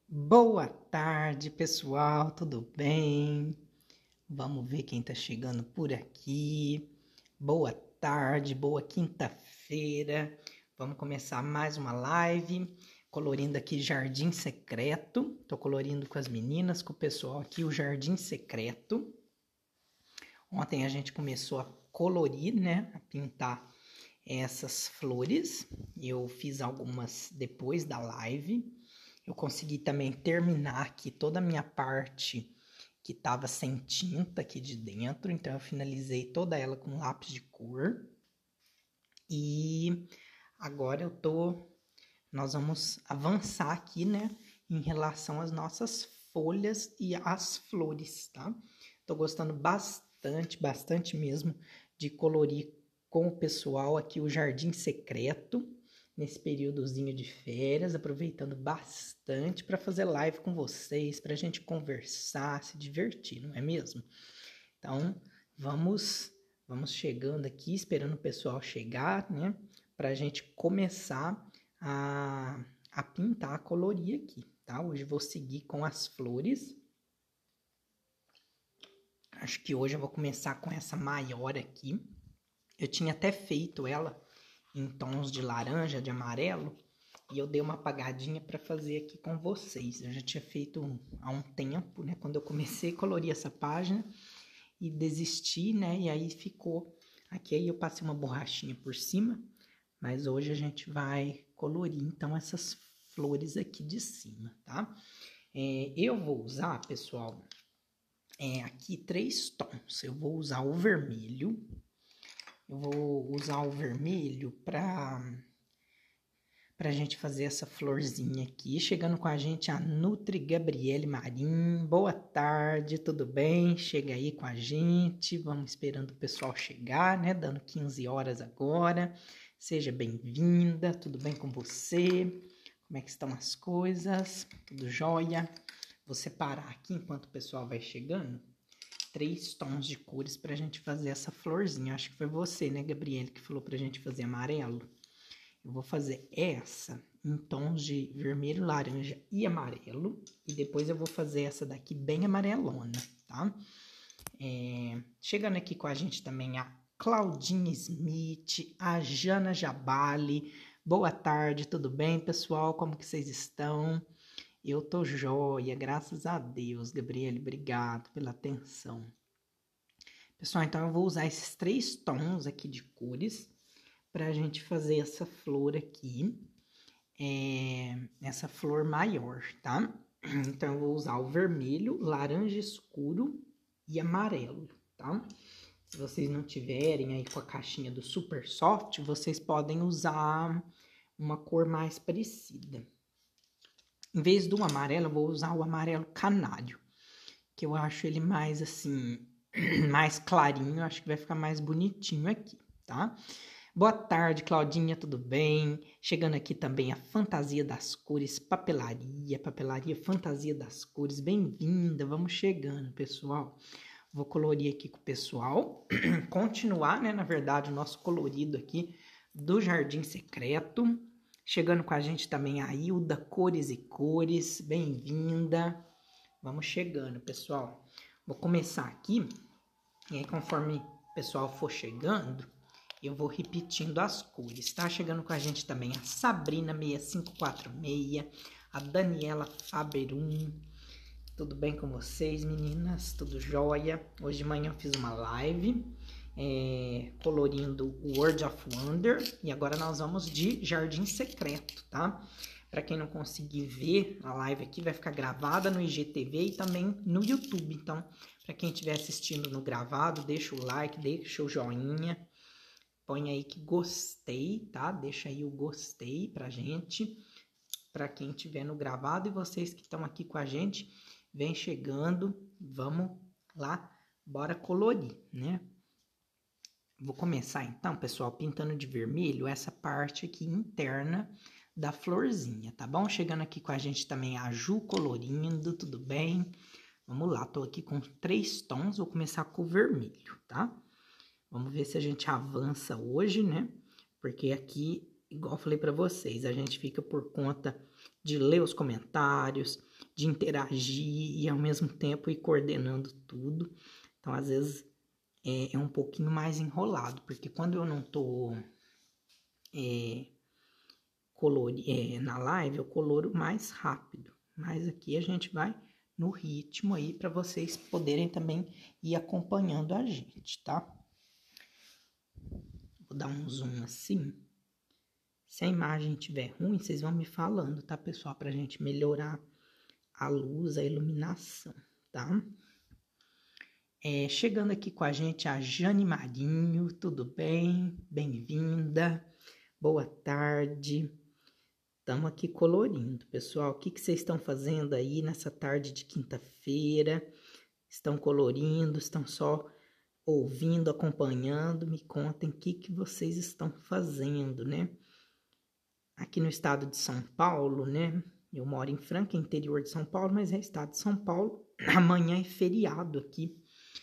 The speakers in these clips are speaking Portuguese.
Boa tarde, pessoal, tudo bem? Vamos ver quem tá chegando por aqui. Boa tarde, boa quinta-feira. Vamos começar mais uma live, colorindo aqui Jardim Secreto. Tô colorindo com as meninas, com o pessoal aqui, o Jardim Secreto. Ontem a gente começou a colorir, né, a pintar essas flores. Eu fiz algumas depois da live. Eu consegui também terminar aqui toda a minha parte que estava sem tinta aqui de dentro, então eu finalizei toda ela com lápis de cor. E agora nós vamos avançar aqui, né, em relação às nossas folhas e às flores, tá? Tô gostando bastante mesmo de colorir com o pessoal aqui o Jardim Secreto nesse períodozinho de férias, aproveitando bastante para fazer live com vocês, para a gente conversar, se divertir, não é mesmo? Então, vamos chegando aqui, esperando o pessoal chegar, né? Para a gente começar a pintar, a colorir aqui, tá? Hoje vou seguir com as flores. Acho que hoje eu vou começar com essa maior aqui. Eu tinha até feito ela em tons de laranja, de amarelo, e eu dei uma apagadinha para fazer aqui com vocês. Eu já tinha feito há um tempo, né? Quando eu comecei a colorir essa página e desisti, né? E aí ficou aqui, aí eu passei uma borrachinha por cima, mas hoje a gente vai colorir então essas flores aqui de cima, tá? Eu vou usar, pessoal, aqui 3 tons. Eu vou usar o vermelho. Eu vou usar o vermelho pra gente fazer essa florzinha aqui. Chegando com a gente a Nutri Gabriele Marim. Boa tarde, tudo bem? Chega aí com a gente. Vamos esperando o pessoal chegar, né? Dando 15 horas agora. Seja bem-vinda, tudo bem com você? Como é que estão as coisas? Tudo jóia? Vou separar aqui enquanto o pessoal vai chegando 3 tons de cores pra gente fazer essa florzinha. Acho que foi você, né, Gabriele, que falou pra gente fazer amarelo. Eu vou fazer essa em tons de vermelho, laranja e amarelo. E depois eu vou fazer essa daqui bem amarelona, tá? Chegando aqui com a gente também a Claudinha Smith, a Jana Jabali. Boa tarde, tudo bem, pessoal? Como que vocês estão? Eu tô joia, graças a Deus, Gabriele. Obrigado pela atenção. Pessoal, então eu vou usar esses 3 tons aqui de cores pra gente fazer essa flor aqui, essa flor maior, tá? Então, eu vou usar o vermelho, laranja escuro e amarelo, tá? Se vocês não tiverem aí com a caixinha do Super Soft, vocês podem usar uma cor mais parecida. Em vez do amarelo, eu vou usar o amarelo canário, que eu acho ele mais assim, mais clarinho, eu acho que vai ficar mais bonitinho aqui, tá? Boa tarde, Claudinha, tudo bem? Chegando aqui também a Fantasia das Cores, papelaria Fantasia das Cores, bem-vinda, vamos chegando, pessoal. Vou colorir aqui com o pessoal, continuar, né, na verdade, o nosso colorido aqui do Jardim Secreto. Chegando com a gente também a Hilda Cores e Cores, bem-vinda. Vamos chegando, pessoal. Vou começar aqui, e aí conforme o pessoal for chegando, eu vou repetindo as cores, tá? Chegando com a gente também a Sabrina 6546, a Daniela Faberum. Tudo bem com vocês, meninas? Tudo jóia? Hoje de manhã eu fiz uma live colorindo o World of Wonder e agora nós vamos de Jardim Secreto, tá? Para quem não conseguir ver a live aqui, vai ficar gravada no IGTV e também no YouTube. Então, para quem estiver assistindo no gravado, deixa o like, deixa o joinha. Põe aí que gostei, tá? Deixa aí o gostei pra gente. Pra quem estiver no gravado e vocês que estão aqui com a gente, vem chegando. Vamos lá, bora colorir, né? Vou começar então, pessoal, pintando de vermelho essa parte aqui interna da florzinha, tá bom? Chegando aqui com a gente também a Ju colorindo, tudo bem? Vamos lá, tô aqui com 3 tons, vou começar com o vermelho, tá? Vamos ver se a gente avança hoje, né? Porque aqui igual eu falei para vocês, a gente fica por conta de ler os comentários, de interagir e ao mesmo tempo ir coordenando tudo. Então, às vezes, é um pouquinho mais enrolado, porque quando eu não tô na live, eu coloro mais rápido. Mas aqui a gente vai no ritmo aí para vocês poderem também ir acompanhando a gente, tá? Vou dar um zoom assim. Se a imagem estiver ruim, vocês vão me falando, tá, pessoal? Pra gente melhorar a luz, a iluminação, tá? Chegando aqui com a gente a Jane Marinho, tudo bem? Bem-vinda, boa tarde. Estamos aqui colorindo, pessoal. O que vocês estão fazendo aí nessa tarde de quinta-feira? Estão colorindo? Estão só ouvindo, acompanhando? Me contem o que vocês estão fazendo, né? Aqui no estado de São Paulo, né? Eu moro em Franca, interior de São Paulo, mas é estado de São Paulo. Amanhã é feriado aqui.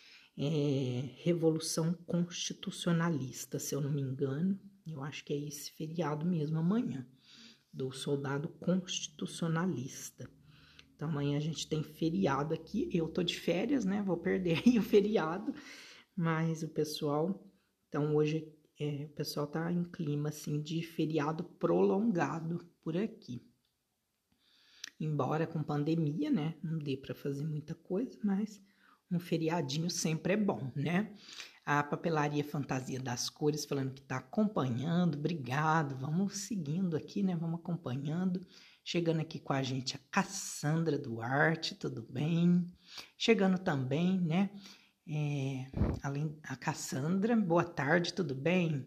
Revolução Constitucionalista, se eu não me engano. Eu acho que é esse feriado mesmo, amanhã. Do soldado constitucionalista. Então, amanhã a gente tem feriado aqui. Eu tô de férias, né? Vou perder aí o feriado. Mas o pessoal... Então, hoje o pessoal tá em clima, assim, de feriado prolongado por aqui. Embora com pandemia, né? Não dê para fazer muita coisa, mas um feriadinho sempre é bom, né? A Papelaria Fantasia das Cores falando que tá acompanhando, obrigado, vamos seguindo aqui, né, vamos acompanhando. Chegando aqui com a gente a Cassandra Duarte, tudo bem? Chegando também, né, além a Cassandra, boa tarde, tudo bem?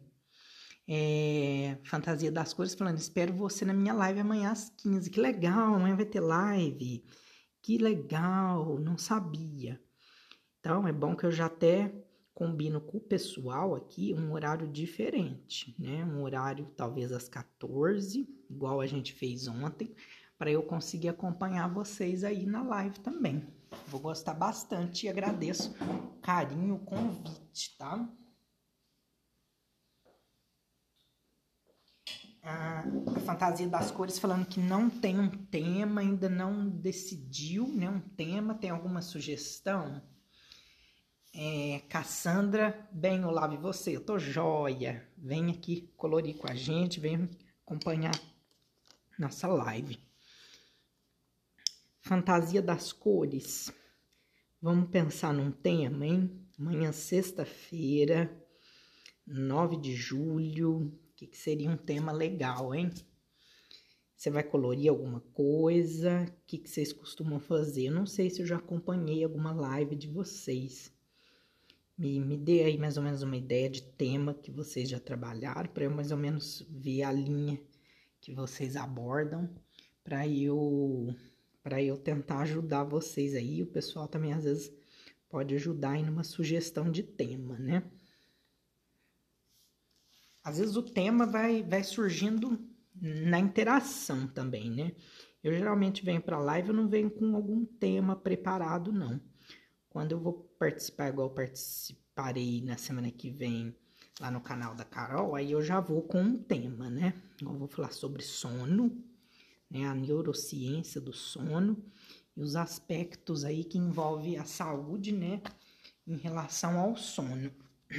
Fantasia das Cores falando, espero você na minha live amanhã às 15, que legal, amanhã vai ter live, que legal, não sabia. Então, é bom que eu já até combino com o pessoal aqui um horário diferente, né? Um horário talvez às 14, igual a gente fez ontem, para eu conseguir acompanhar vocês aí na live também. Vou gostar bastante e agradeço o carinho, o convite, tá? A Fantasia das Cores falando que não tem um tema, ainda não decidiu, né? Um tema, tem alguma sugestão? Cassandra, bem, olá, e você? Eu tô joia. Vem aqui colorir com a gente, vem acompanhar nossa live. Fantasia das Cores. Vamos pensar num tema, hein? Amanhã, sexta-feira, 9 de julho. O que seria um tema legal, hein? Você vai colorir alguma coisa? O que vocês costumam fazer? Eu não sei se eu já acompanhei alguma live de vocês. Me dê aí mais ou menos uma ideia de tema que vocês já trabalharam, para eu mais ou menos ver a linha que vocês abordam, para eu tentar ajudar vocês aí. O pessoal também às vezes pode ajudar em uma sugestão de tema, né? Às vezes o tema vai surgindo na interação também, né? Eu geralmente venho para a live, eu não venho com algum tema preparado, não. Quando eu vou participar, igual eu participarei na semana que vem lá no canal da Carol, aí eu já vou com um tema, né? Eu vou falar sobre sono, né? A neurociência do sono e os aspectos aí que envolvem a saúde, né? Em relação ao sono.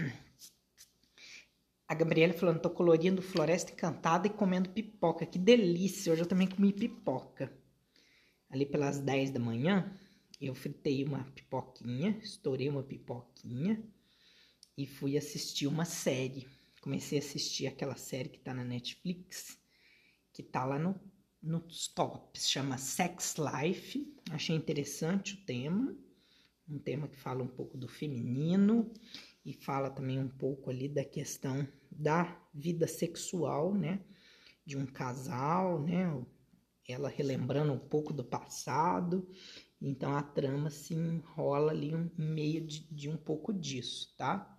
A Gabriela falando, tô colorindo Floresta Encantada e comendo pipoca. Que delícia! Hoje eu também comi pipoca. Ali pelas 10 da manhã, eu fritei uma pipoquinha, estourei uma pipoquinha e fui assistir uma série. Comecei a assistir aquela série que tá na Netflix, que tá lá nos tops, chama Sex Life. Achei interessante o tema, um tema que fala um pouco do feminino e fala também um pouco ali da questão da vida sexual, né, de um casal, né, ela relembrando um pouco do passado. Então, a trama se enrola ali em meio de um pouco disso, tá?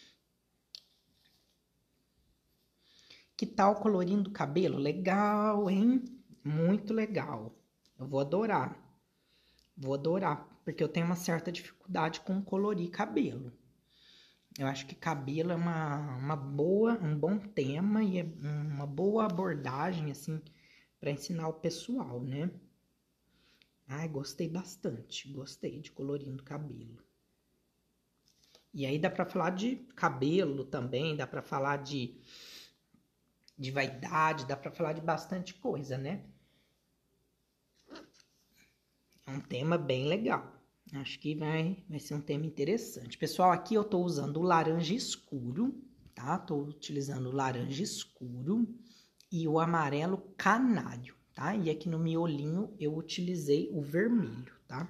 Que tal colorindo o cabelo? Legal, hein? Muito legal. Eu vou adorar. Vou adorar, porque eu tenho uma certa dificuldade com colorir cabelo. Eu acho que cabelo é um bom tema e é uma boa abordagem, assim, para ensinar o pessoal, né? Ai, gostei bastante. Gostei de colorindo cabelo. E aí dá pra falar de cabelo também, dá pra falar de vaidade, dá pra falar de bastante coisa, né? É um tema bem legal. Acho que vai ser um tema interessante. Pessoal, aqui eu tô usando o laranja escuro, tá? Tô utilizando o laranja escuro e o amarelo canário, tá? E aqui no miolinho eu utilizei o vermelho, tá?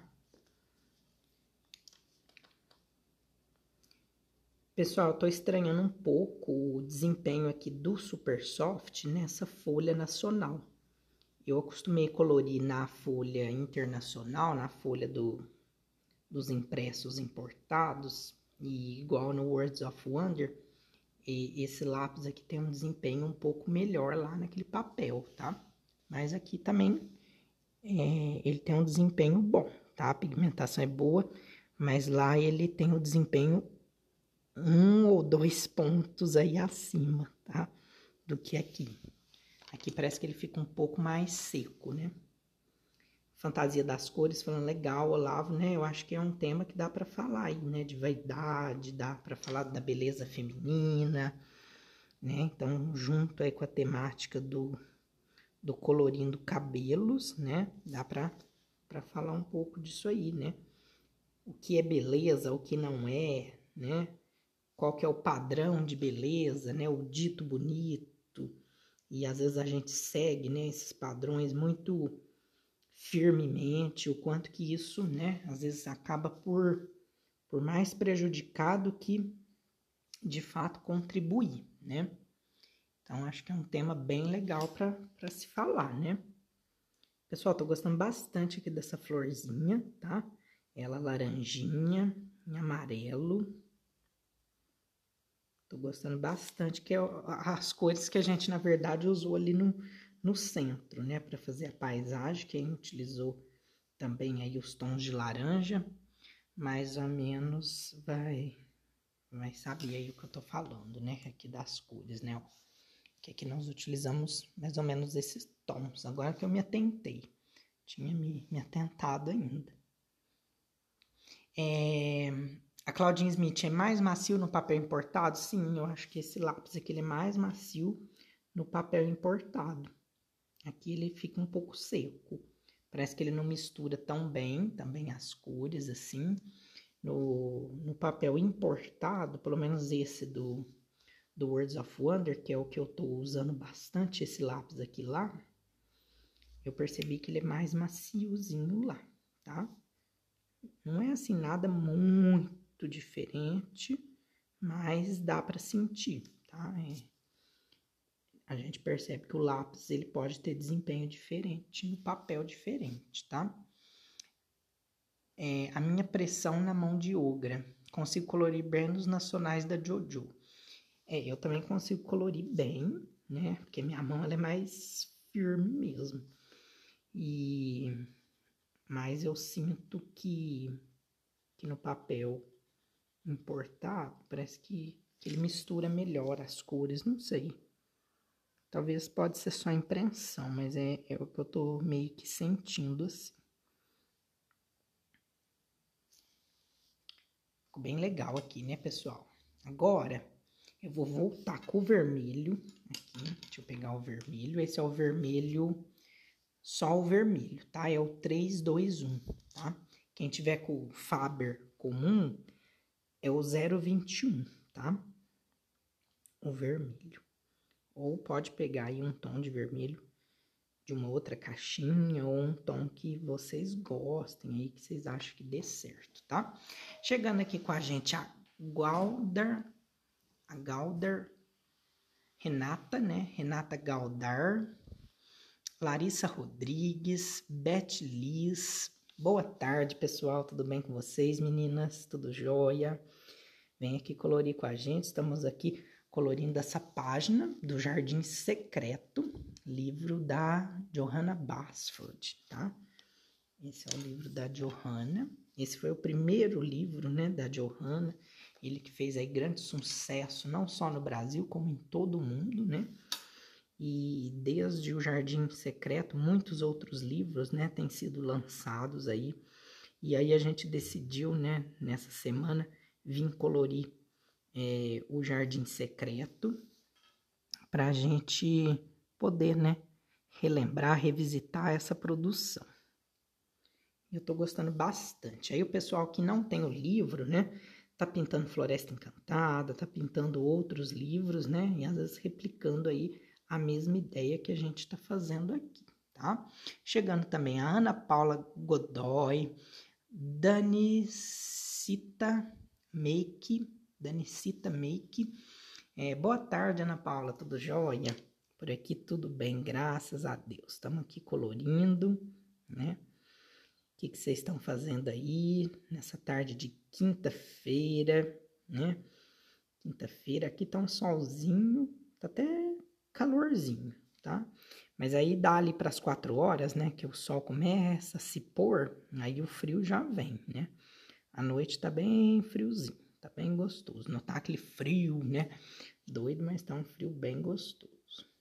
Pessoal, eu tô estranhando um pouco o desempenho aqui do Supersoft nessa folha nacional. Eu acostumei colorir na folha internacional, na folha dos impressos importados, e igual no Words of Wonder, esse lápis aqui tem um desempenho um pouco melhor lá naquele papel, tá? Mas aqui também ele tem um desempenho bom, tá? A pigmentação é boa, mas lá ele tem o desempenho 1 ou 2 pontos aí acima, tá? Do que aqui. Aqui parece que ele fica um pouco mais seco, né? Fantasia das cores, falando legal, Olavo, né? Eu acho que é um tema que dá para falar aí, né? De vaidade, dá para falar da beleza feminina, né? Então, junto aí com a temática do colorindo cabelos, né? Dá para falar um pouco disso aí, né? O que é beleza, o que não é, né? Qual que é o padrão de beleza, né? O dito bonito. E às vezes a gente segue, né, esses padrões muito firmemente, o quanto que isso, né, às vezes acaba por mais prejudicado que de fato contribuir, né? Então acho que é um tema bem legal para se falar, né? Pessoal, tô gostando bastante aqui dessa florzinha, tá? Ela laranjinha, em amarelo. Tô gostando bastante, que é as cores que a gente, na verdade, usou ali no centro, né? Para fazer a paisagem, que a gente utilizou também aí os tons de laranja. Mais ou menos vai saber aí o que eu tô falando, né? Aqui das cores, né? Que aqui nós utilizamos mais ou menos esses tons. Agora que eu me atentei. Tinha me atentado ainda. A Claudine Smith é mais macio no papel importado? Sim, eu acho que esse lápis aqui ele é mais macio no papel importado. Aqui ele fica um pouco seco. Parece que ele não mistura tão bem também as cores assim. No papel importado, pelo menos esse do Words of Wonder, que é o que eu tô usando bastante esse lápis aqui lá, eu percebi que ele é mais maciozinho lá, tá? Não é assim nada muito diferente, mas dá para sentir, tá? A gente percebe que o lápis ele pode ter desempenho diferente no papel diferente, tá? A minha pressão na mão de Ogra. Consigo colorir bem nos nacionais da Jojo. Eu também consigo colorir bem, né? Porque minha mão ela é mais firme mesmo. Mas eu sinto que no papel importado, parece que ele mistura melhor as cores, não sei. Talvez pode ser só impressão, mas é o que eu tô meio que sentindo assim. Ficou bem legal aqui, né, pessoal? Agora, eu vou voltar com o vermelho aqui. Deixa eu pegar o vermelho. Esse é o vermelho, só o vermelho, tá? É o 321, tá? Quem tiver com o Faber comum, é o 021, tá? O vermelho. Ou pode pegar aí um tom de vermelho de uma outra caixinha ou um tom que vocês gostem aí, que vocês acham que dê certo, tá? Chegando aqui com a gente a Galdar Renata, né? Renata Galdar, Larissa Rodrigues, Beth Liz. Boa tarde, pessoal. Tudo bem com vocês, meninas? Tudo jóia? Vem aqui colorir com a gente. Estamos aqui colorindo essa página do Jardim Secreto, livro da Johanna Basford, tá? Esse é o livro da Johanna. Esse foi o primeiro livro, né, da Johanna. Ele que fez aí grande sucesso, não só no Brasil, como em todo o mundo, né? E desde o Jardim Secreto, muitos outros livros, né, têm sido lançados aí. E aí a gente decidiu, né, nessa semana, vir colorir o Jardim Secreto para a gente poder, né, relembrar, revisitar essa produção. Eu tô gostando bastante. Aí o pessoal que não tem o livro, né, tá pintando Floresta Encantada, tá pintando outros livros, né, e às vezes replicando aí a mesma ideia que a gente tá fazendo aqui, tá? Chegando também a Ana Paula Godoy, Danicita Make. Boa tarde, Ana Paula, tudo jóia? Por aqui tudo bem, graças a Deus. Estamos aqui colorindo, né? O que vocês estão fazendo aí nessa tarde de quinta-feira, né? Quinta-feira, aqui tá um solzinho, tá até calorzinho, tá? Mas aí dá ali para as 4 horas, né? Que o sol começa a se pôr, aí o frio já vem, né? A noite tá bem friozinho, tá bem gostoso. Não tá aquele frio, né? Doido, mas tá um frio bem gostoso.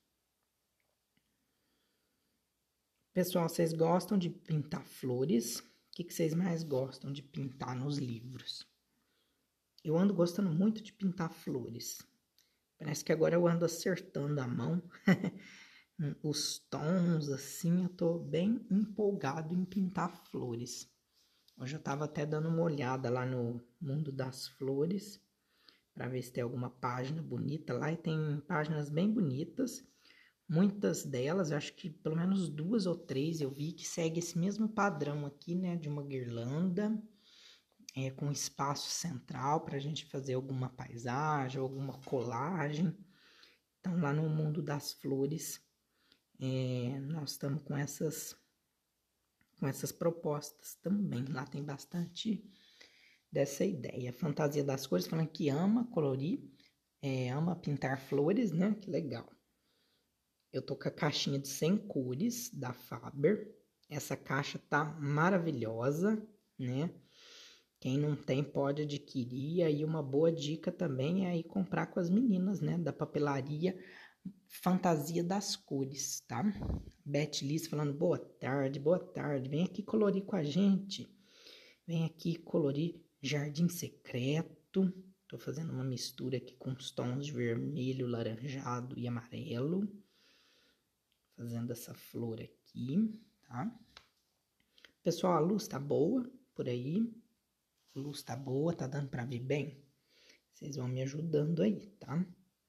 Pessoal, vocês gostam de pintar flores? O que vocês mais gostam de pintar nos livros? Eu ando gostando muito de pintar flores. Parece que agora eu ando acertando a mão. Os tons, assim, eu tô bem empolgado em pintar flores. Hoje eu tava até dando uma olhada lá no Mundo das Flores, para ver se tem alguma página bonita lá, e tem páginas bem bonitas. Muitas delas, acho que pelo menos 2 ou 3 eu vi que segue esse mesmo padrão aqui, né? De uma guirlanda com espaço central para a gente fazer alguma paisagem, alguma colagem. Então, lá no Mundo das Flores, nós estamos com essas propostas também. Lá tem bastante dessa ideia. Fantasia das Cores, falando que ama colorir, ama pintar flores, né? Que legal. Eu tô com a caixinha de 100 cores da Faber. Essa caixa tá maravilhosa, né? Quem não tem pode adquirir. Aí uma boa dica também é aí comprar com as meninas, né? Da papelaria Fantasia das Cores, tá? Beth Liz falando boa tarde. Vem aqui colorir com a gente. Vem aqui colorir Jardim Secreto. Tô fazendo uma mistura aqui com os tons de vermelho, laranjado e amarelo. Fazendo essa flor aqui, tá? Pessoal, a luz tá boa por aí. A luz tá boa, tá dando pra ver bem? Vocês vão me ajudando aí, tá?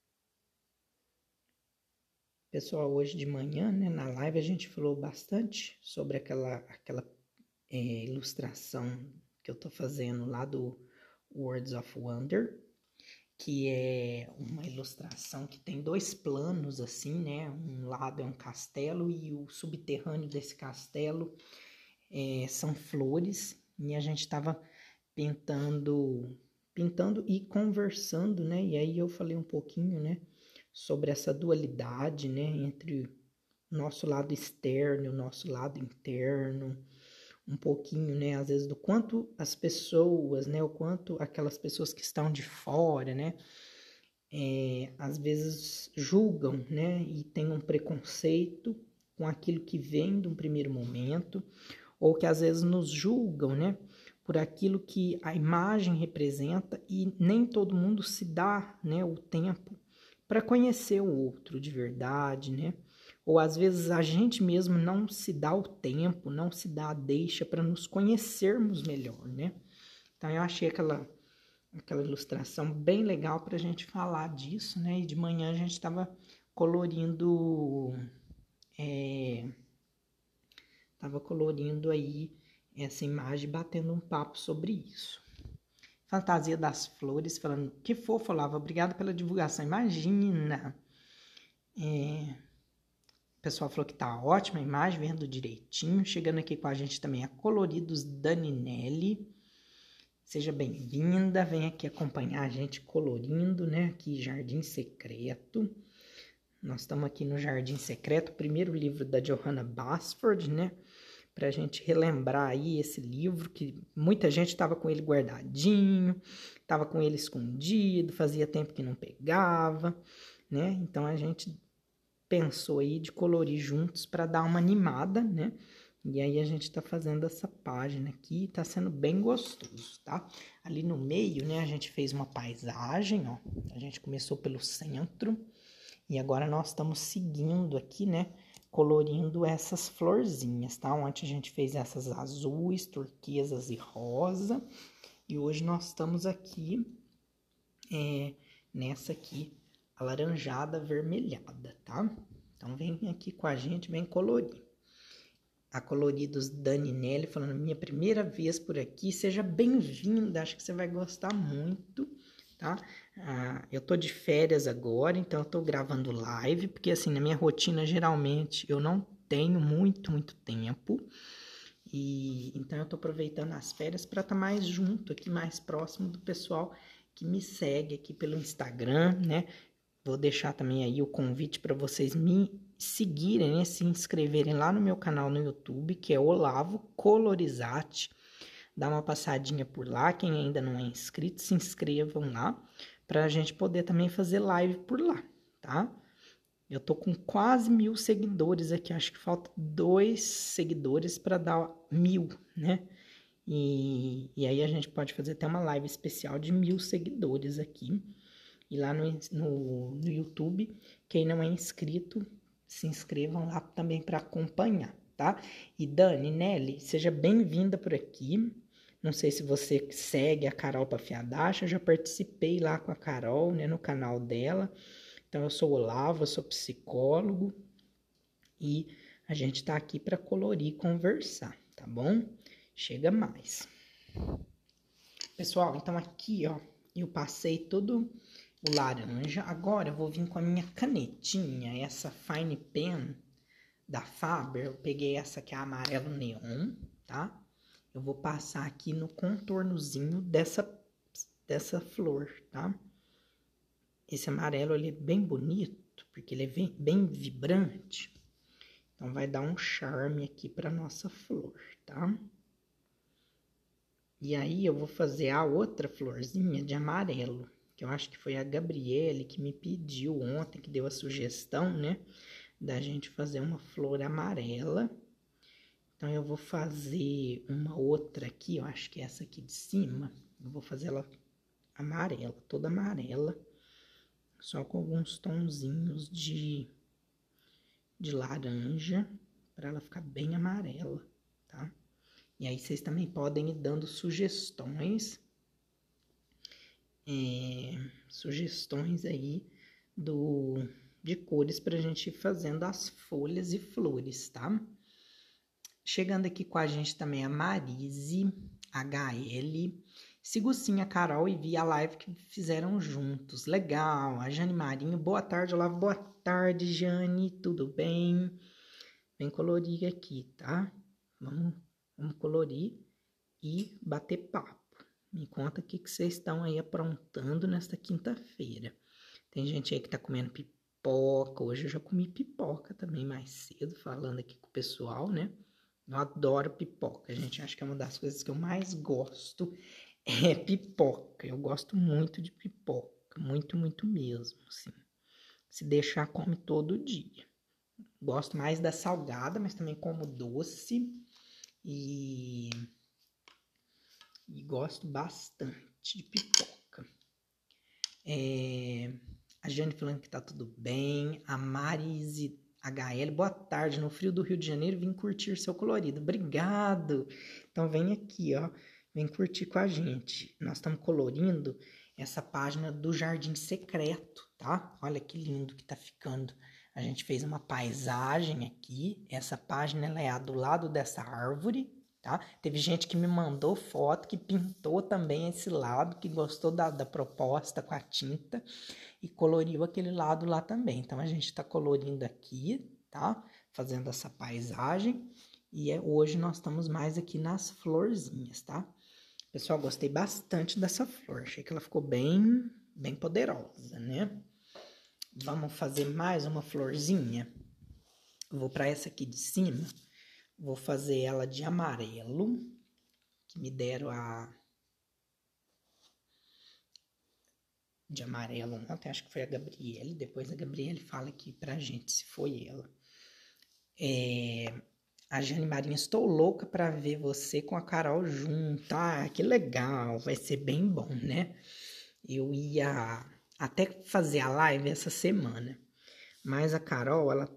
Pessoal, hoje de manhã, né, na live a gente falou bastante sobre aquela ilustração que eu tô fazendo lá do Words of Wonder, que é uma ilustração que tem 2 planos, assim, né? Um lado é um castelo e o subterrâneo desse castelo são flores. E a gente estava pintando e conversando, né? E aí eu falei um pouquinho, né? Sobre essa dualidade, né? Entre o nosso lado externo e o nosso lado interno. Um pouquinho, né, às vezes do quanto as pessoas, né, o quanto aquelas pessoas que estão de fora, né, às vezes julgam, né, e tem um preconceito com aquilo que vem de um primeiro momento, ou que às vezes nos julgam, né, por aquilo que a imagem representa e nem todo mundo se dá, né, o tempo para conhecer o outro de verdade, né? Ou às vezes a gente mesmo não se dá o tempo, não se dá a deixa para nos conhecermos melhor, né? Então eu achei aquela ilustração bem legal para a gente falar disso, né? E de manhã a gente estava colorindo, aí essa imagem, batendo um papo sobre isso. Fantasia das Flores, falando que fofo, Olavo, obrigado pela divulgação. Imagina! O pessoal falou que tá ótima a imagem, vendo direitinho. Chegando aqui com a gente também a Coloridos Daninelli. Seja bem-vinda, vem aqui acompanhar a gente colorindo, né? Aqui Jardim Secreto. Nós estamos aqui no Jardim Secreto, primeiro livro da Johanna Basford, né? para a gente relembrar aí esse livro, que muita gente estava com ele guardadinho, estava com ele escondido, fazia tempo que não pegava, né? Então a gente pensou aí de colorir juntos para dar uma animada, né? E aí a gente tá fazendo essa página aqui, tá sendo bem gostoso, tá? Ali no meio, né, a gente fez uma paisagem, ó. A gente começou pelo centro e agora nós estamos seguindo aqui, né, colorindo essas florzinhas, tá? Ontem a gente fez essas azuis, turquesas e rosa. E hoje nós estamos aqui, nessa aqui, alaranjada avermelhada, tá? Então vem aqui com a gente, vem colorir. A Coloridos Dani Nelly falando, minha primeira vez por aqui, seja bem-vinda, acho que você vai gostar muito, tá? Eu tô de férias agora, então eu tô gravando live, porque assim, na minha rotina, geralmente, eu não tenho muito tempo, e então eu tô aproveitando as férias para estar mais junto aqui, mais próximo do pessoal que me segue aqui pelo Instagram, né? Vou deixar também aí o convite para vocês me seguirem, né? Se inscreverem lá no meu canal no YouTube, que é Olavo Colorizati. Dá uma passadinha por lá, quem ainda não é inscrito, se inscrevam lá, para a gente poder também fazer live por lá, tá? Eu tô com quase 1.000 seguidores aqui, acho que falta 2 seguidores para dar 1.000, né? E aí a gente pode fazer até uma live especial de 1.000 seguidores aqui. E lá no YouTube, quem não é inscrito, se inscrevam lá também para acompanhar, tá? E Dani, Nelly, seja bem-vinda por aqui. Não sei se você segue a Carol Pafiadacha, eu já participei lá com a Carol, né, no canal dela. Então, eu sou o Olavo, eu sou psicólogo e a gente tá aqui para colorir e conversar, tá bom? Chega mais. Pessoal, então aqui, ó, eu passei todo o laranja. Agora eu vou vir com a minha canetinha, essa Fine Pen da Faber. Eu peguei essa que é amarelo neon, tá? Eu vou passar aqui no contornozinho dessa flor, tá? Esse amarelo, ele é bem bonito, porque ele é bem vibrante. Então, vai dar um charme aqui pra nossa flor, tá? E aí, eu vou fazer a outra florzinha de amarelo, que eu acho que foi a Gabriele que me pediu ontem, que deu a sugestão, né, da gente fazer uma flor amarela. Então, eu vou fazer uma outra aqui, eu acho que é essa aqui de cima, eu vou fazer ela amarela, toda amarela, só com alguns tonzinhos de laranja, para ela ficar bem amarela, tá? E aí, vocês também podem ir dando sugestões, sugestões aí de cores pra gente ir fazendo as folhas e flores, tá? Chegando aqui com a gente também a Marise, HL. Sigo sim a Carol e vi a live que fizeram juntos. Legal. A Jane Marinho, boa tarde, Olavo. Boa tarde, Jane. Tudo bem? Vem colorir aqui, tá? Vamos colorir e bater papo. Me conta o que vocês estão aí aprontando nesta quinta-feira. Tem gente aí que tá comendo pipoca. Hoje eu já comi pipoca também mais cedo, falando aqui com o pessoal, né? Eu adoro pipoca, gente. Acho que é uma das coisas que eu mais gosto é pipoca. Eu gosto muito de pipoca. Muito mesmo, assim. Se deixar, come todo dia. Gosto mais da salgada, mas também como doce. E gosto bastante de pipoca. A Jane falando que tá tudo bem. A Marise HL, boa tarde. No frio do Rio de Janeiro, vim curtir seu colorido. Obrigado. Então vem aqui, ó. Vem curtir com a gente. Nós estamos colorindo essa página do Jardim Secreto, tá? Olha que lindo que tá ficando. A gente fez uma paisagem aqui. Essa página, ela é do lado dessa árvore, tá? Teve gente que me mandou foto, que pintou também esse lado, que gostou da proposta com a tinta e coloriu aquele lado lá também. Então, a gente tá colorindo aqui, tá? Fazendo essa paisagem. E hoje nós estamos mais aqui nas florzinhas, tá? Pessoal, gostei bastante dessa flor. Achei que ela ficou bem poderosa, né? Vamos fazer mais uma florzinha. Eu vou para essa aqui de cima. Vou fazer ela de amarelo, que me deram de amarelo ontem, acho que foi a Gabriele. Depois a Gabriele fala aqui pra gente se foi ela. A Jane Marinha, estou louca pra ver você com a Carol junto. Ah, que legal, vai ser bem bom, né? Eu ia até fazer a live essa semana, mas a Carol, ela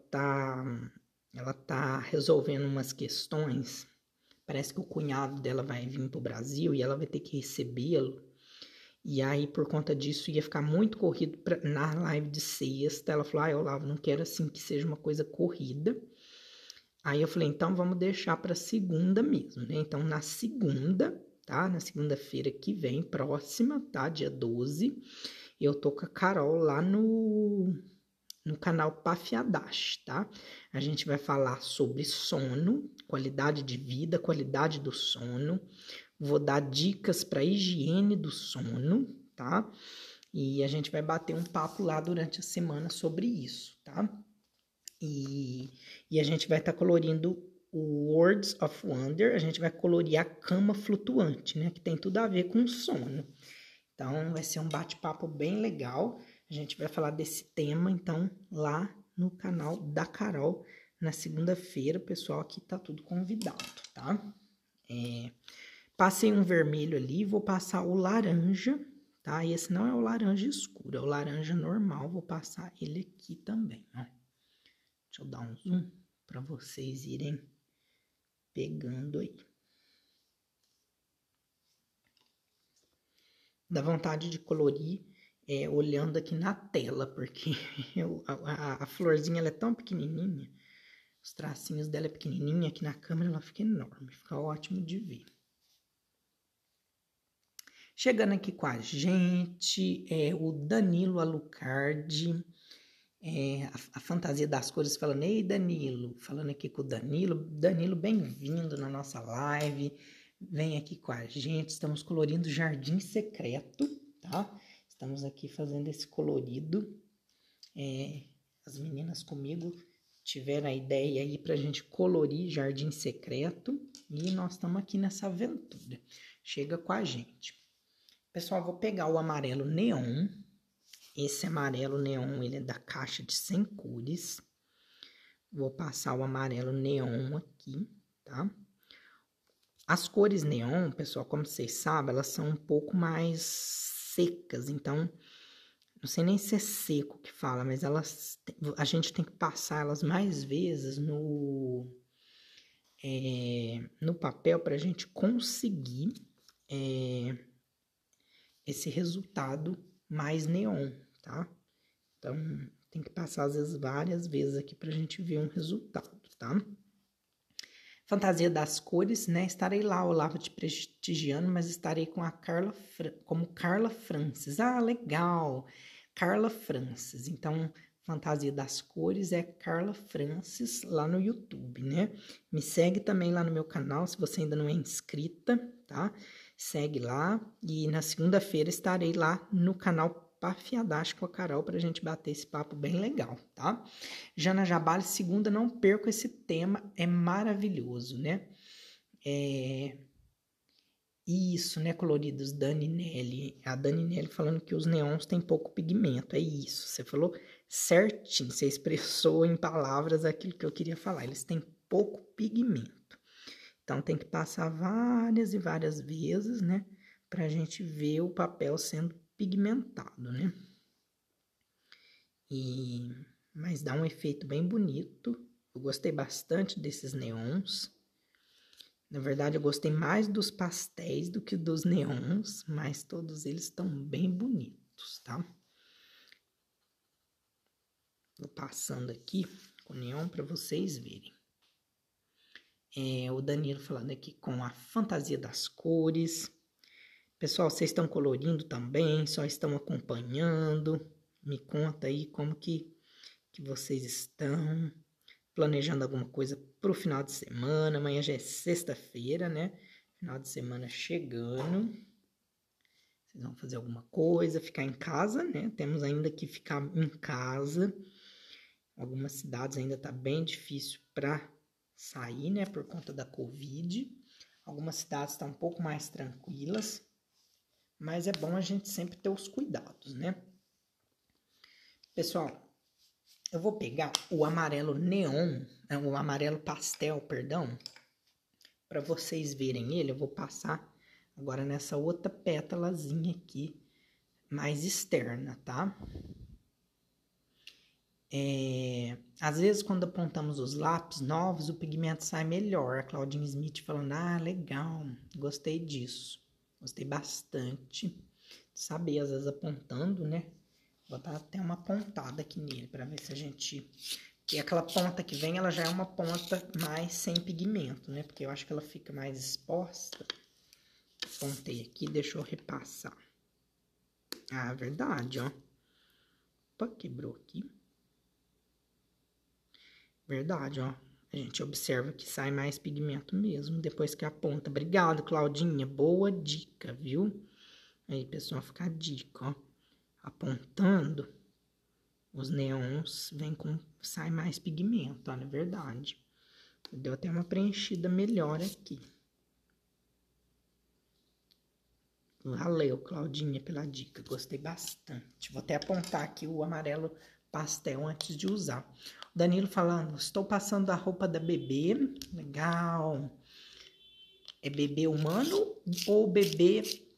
tá resolvendo umas questões. Parece que o cunhado dela vai vir pro Brasil e ela vai ter que recebê-lo. E aí, por conta disso, ia ficar muito corrido na live de sexta. Ela falou, Olavo, não quero assim que seja uma coisa corrida. Aí eu falei, então vamos deixar para segunda mesmo, né? Então, na segunda, tá? Na segunda-feira que vem, próxima, tá? Dia 12, eu tô com a Carol lá no canal Pafiadash, tá? A gente vai falar sobre sono, qualidade de vida, qualidade do sono. Vou dar dicas para higiene do sono, tá? E a gente vai bater um papo lá durante a semana sobre isso, tá? E a gente vai estar colorindo o Words of Wonder, a gente vai colorir a cama flutuante, né? Que tem tudo a ver com sono. Então, vai ser um bate-papo bem legal. A gente vai falar desse tema, então, lá no canal da Carol, na segunda-feira. O pessoal aqui tá tudo convidado, tá? Passei um vermelho ali, vou passar o laranja, tá? E esse não é o laranja escuro, é o laranja normal. Vou passar ele aqui também, ó. Deixa eu dar um zoom para vocês irem pegando aí. Dá vontade de colorir olhando aqui na tela, porque a florzinha ela é tão pequenininha, os tracinhos dela é pequenininha, aqui na câmera ela fica enorme, fica ótimo de ver. Chegando aqui com a gente, o Danilo Alucardi, a fantasia das cores, falando, ei Danilo, falando aqui com o Danilo, bem-vindo na nossa live, vem aqui com a gente, estamos colorindo Jardim Secreto, tá? Estamos aqui fazendo esse colorido, as meninas comigo tiveram a ideia aí pra gente colorir Jardim Secreto e nós estamos aqui nessa aventura, chega com a gente. Pessoal, vou pegar o amarelo neon. Esse amarelo neon, ele é da caixa de 100 cores. Vou passar o amarelo neon aqui, tá? As cores neon, pessoal, como vocês sabem, elas são um pouco mais secas. Então, não sei nem se é seco que fala, mas a gente tem que passar elas mais vezes no papel para a gente conseguir esse resultado mais neon, tá? Então, tem que passar, às vezes, várias vezes aqui pra gente ver um resultado, tá? Fantasia das cores, né? Estarei lá, Olavo, te prestigiando, mas estarei com como Carla Francis. Ah, legal! Carla Francis. Então, Fantasia das cores é Carla Francis lá no YouTube, né? Me segue também lá no meu canal, se você ainda não é inscrita, tá? Segue lá. E na segunda-feira estarei lá no canal Pafiadash com a Carol pra gente bater esse papo bem legal, tá? Jana Jabali, segunda, não perco esse tema, é maravilhoso, né? Isso, né, coloridos, Dani Nelly. A Dani Nelly falando que os neons têm pouco pigmento, é isso. Você falou certinho, você expressou em palavras aquilo que eu queria falar. Eles têm pouco pigmento. Então, tem que passar várias e várias vezes, né, pra gente ver o papel sendo pigmentado, né? Mas dá um efeito bem bonito. Eu gostei bastante desses neons. Na verdade, eu gostei mais dos pastéis do que dos neons, mas todos eles estão bem bonitos, tá? Vou passando aqui com neon para vocês verem. O Danilo falando aqui com a fantasia das cores. Pessoal, vocês estão colorindo também? Só estão acompanhando? Me conta aí como que vocês estão planejando alguma coisa para o final de semana. Amanhã já é sexta-feira, né? Final de semana chegando. Vocês vão fazer alguma coisa, ficar em casa, né? Temos ainda que ficar em casa. Algumas cidades ainda tá bem difícil para sair, né, por conta da Covid. Algumas cidades estão um pouco mais tranquilas, mas é bom a gente sempre ter os cuidados, né? Pessoal, eu vou pegar o amarelo neon, o amarelo pastel, perdão, para vocês verem ele. Eu vou passar agora nessa outra pétalazinha aqui, mais externa, tá? Às vezes, quando apontamos os lápis novos, o pigmento sai melhor. A Claudine Smith falando, legal, gostei disso. Gostei bastante de saber, às vezes apontando, né? Vou botar até uma pontada aqui nele, para ver se a gente... Porque aquela ponta que vem, ela já é uma ponta mais sem pigmento, né? Porque eu acho que ela fica mais exposta. Apontei aqui, deixa eu repassar. Verdade, ó. Opa, quebrou aqui. Verdade, ó. A gente observa que sai mais pigmento mesmo depois que aponta. Obrigado, Claudinha. Boa dica, viu? Aí, pessoal, fica a dica, ó. Apontando, os neons sai mais pigmento, ó, na verdade. Deu até uma preenchida melhor aqui. Valeu, Claudinha, pela dica. Gostei bastante. Vou até apontar aqui o amarelo pastel antes de usar. O Danilo falando, estou passando a roupa da bebê. Legal. É bebê humano ou bebê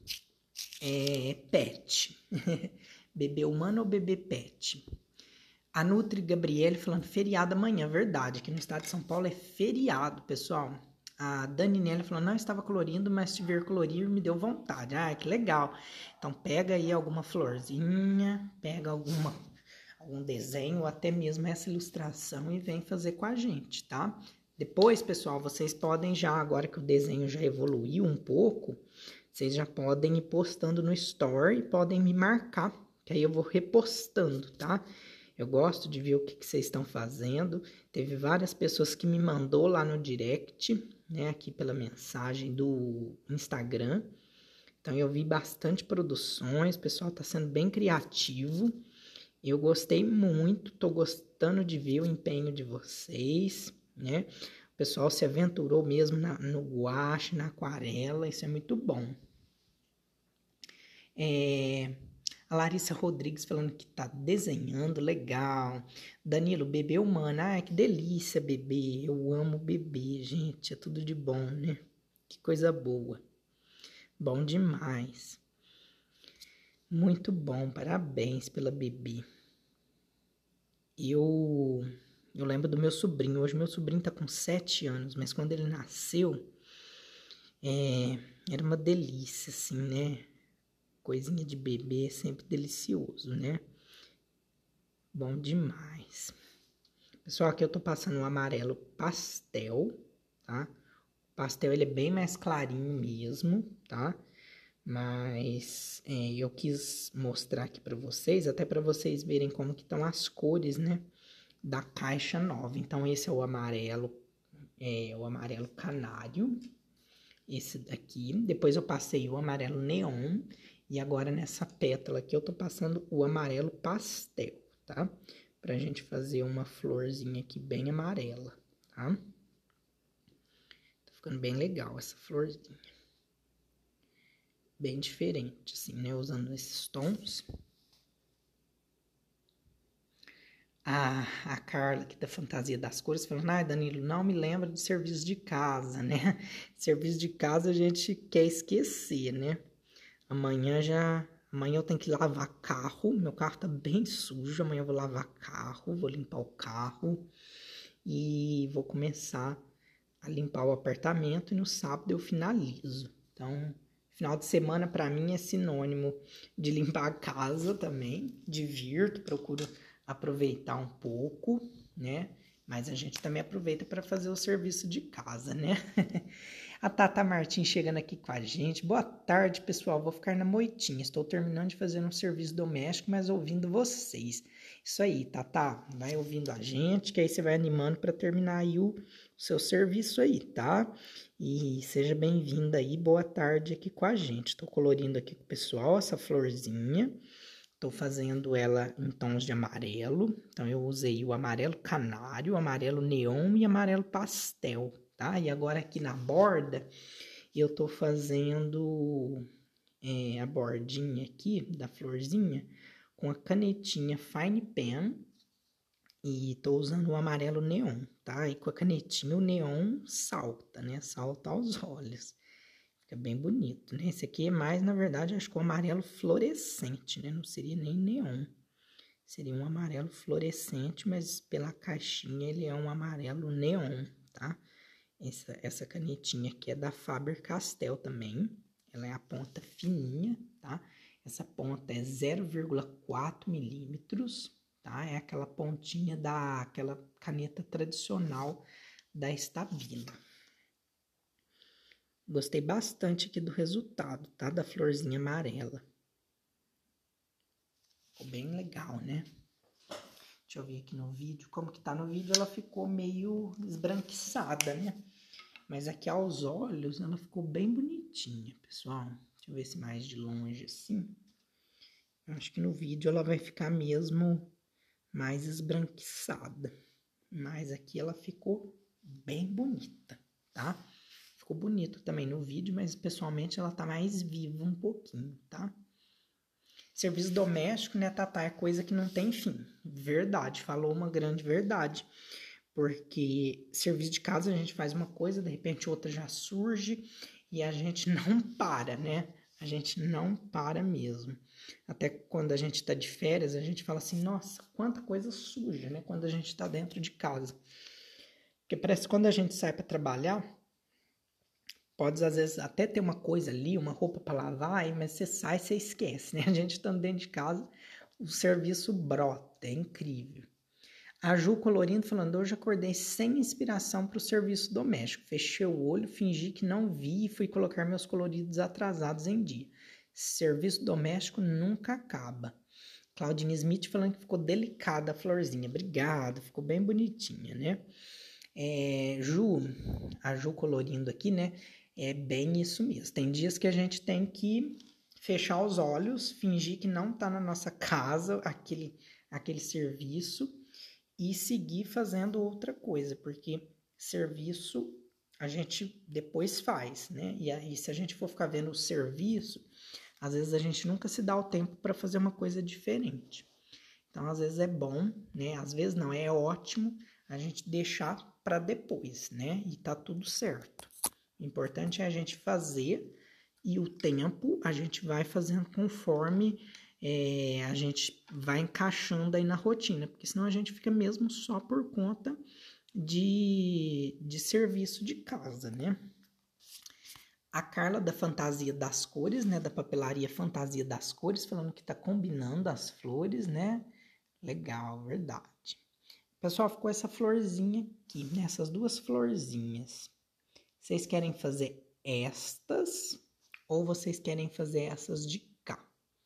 pet? Bebê humano ou bebê pet? A Nutri Gabriele falando, feriado amanhã. Verdade, aqui no estado de São Paulo é feriado, pessoal. A Daninelli falou, não estava colorindo, mas se ver colorir me deu vontade. Que legal. Então, pega aí alguma florzinha, pega algum desenho, ou até mesmo essa ilustração e vem fazer com a gente, tá? Depois, pessoal, vocês podem já, agora que o desenho já evoluiu um pouco, vocês já podem ir postando no Story e podem me marcar, que aí eu vou repostando, tá? Eu gosto de ver o que vocês estão fazendo. Teve várias pessoas que me mandou lá no direct, né, aqui pela mensagem do Instagram. Então, eu vi bastante produções, o pessoal tá sendo bem criativo. Eu gostei muito, tô gostando de ver o empenho de vocês, né? O pessoal se aventurou mesmo no guache, na aquarela, isso é muito bom. A Larissa Rodrigues falando que tá desenhando, legal. Danilo, bebê humano, que delícia bebê, eu amo bebê, gente, é tudo de bom, né? Que coisa boa. Bom demais. Muito bom, parabéns pela bebê. Eu lembro do meu sobrinho, hoje meu sobrinho tá com 7 anos, mas quando ele nasceu, era uma delícia, assim, né? Coisinha de bebê é sempre delicioso, né? Bom demais. Pessoal, aqui eu tô passando um amarelo pastel, tá? O pastel, ele é bem mais clarinho mesmo, tá? Mas eu quis mostrar aqui pra vocês, até pra vocês verem como que estão as cores, né? Da caixa nova. Então, esse é o amarelo canário. Esse daqui. Depois eu passei o amarelo neon. E agora nessa pétala aqui eu tô passando o amarelo pastel, tá? Pra gente fazer uma florzinha aqui bem amarela, tá? Tá ficando bem legal essa florzinha. Bem diferente, assim, né? Usando esses tons. A Carla, aqui da Fantasia das Cores, falando, Danilo, não me lembra de serviço de casa, né? Serviço de casa a gente quer esquecer, né? Amanhã eu tenho que lavar carro, meu carro tá bem sujo, amanhã eu vou lavar carro, vou limpar o carro e vou começar a limpar o apartamento e no sábado eu finalizo. Então, final de semana para mim é sinônimo de limpar a casa também, divirto, procuro aproveitar um pouco, né? Mas a gente também aproveita para fazer o serviço de casa, né? A Tata Martins chegando aqui com a gente. Boa tarde, pessoal. Vou ficar na moitinha. Estou terminando de fazer um serviço doméstico, mas ouvindo vocês. Isso aí, Tata. Vai ouvindo a gente, que aí você vai animando para terminar aí o seu serviço aí, tá? E seja bem-vinda aí. Boa tarde aqui com a gente. Estou colorindo aqui com o pessoal essa florzinha. Tô fazendo ela em tons de amarelo. Então, eu usei o amarelo canário, o amarelo neon e amarelo pastel, tá? E agora aqui na borda, eu tô fazendo a bordinha aqui da florzinha com a canetinha Fine Pen. E tô usando o amarelo neon, tá? E com a canetinha o neon salta, né? Salta aos olhos. Fica bem bonito, né? Esse aqui é mais, na verdade, acho que o amarelo fluorescente, né? Não seria nem neon. Seria um amarelo fluorescente, mas pela caixinha ele é um amarelo neon, tá? Essa canetinha aqui é da Faber-Castell também. Ela é a ponta fininha, tá? Essa ponta é 0,4 milímetros, tá? É aquela pontinha daquela caneta tradicional da Stabilo. Gostei bastante aqui do resultado, tá? Da florzinha amarela. Ficou bem legal, né? Deixa eu ver aqui no vídeo. Como que tá no vídeo, ela ficou meio esbranquiçada, né? Mas aqui aos olhos, ela ficou bem bonitinha, pessoal. Deixa eu ver se mais de longe assim. Eu acho que no vídeo ela vai ficar mesmo mais esbranquiçada. Mas aqui ela ficou bem bonita, tá? Ficou bonito também no vídeo, mas pessoalmente ela tá mais viva um pouquinho, tá? Serviço doméstico, né, Tatá, é coisa que não tem fim. Verdade, falou uma grande verdade. Porque serviço de casa a gente faz uma coisa, de repente outra já surge e a gente não para, né? A gente não para mesmo. Até quando a gente tá de férias, a gente fala assim, nossa, quanta coisa suja, né? Quando a gente tá dentro de casa. Porque parece que quando a gente sai para trabalhar, pode às vezes até ter uma coisa ali, uma roupa para lavar, mas você sai, você esquece, né? A gente estando dentro de casa, o serviço brota, é incrível. A Ju colorindo falando, hoje acordei sem inspiração para o serviço doméstico. Fechei o olho, fingi que não vi e fui colocar meus coloridos atrasados em dia. Serviço doméstico nunca acaba. Claudine Smith falando que ficou delicada a florzinha. Obrigado, ficou bem bonitinha, né? A Ju colorindo aqui, né? É bem isso mesmo. Tem dias que a gente tem que fechar os olhos, fingir que não tá na nossa casa aquele serviço e seguir fazendo outra coisa, porque serviço a gente depois faz, né? E aí, se a gente for ficar vendo o serviço, às vezes a gente nunca se dá o tempo para fazer uma coisa diferente. Então, às vezes é bom, né? Às vezes não, é ótimo a gente deixar para depois, né? E tá tudo certo. O importante é a gente fazer e o tempo a gente vai fazendo conforme a gente vai encaixando aí na rotina, porque senão a gente fica mesmo só por conta de serviço de casa, né? A Carla da Fantasia das Cores, né? Da papelaria Fantasia das Cores, falando que tá combinando as flores, né? Legal, verdade. Pessoal, ficou essa florzinha aqui, né? Essas duas florzinhas. Vocês querem fazer estas ou vocês querem fazer essas de cá?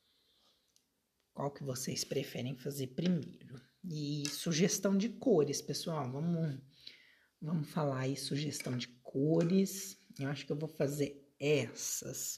Qual que vocês preferem fazer primeiro? E sugestão de cores, pessoal. Vamos falar aí sugestão de cores. Eu acho que eu vou fazer essas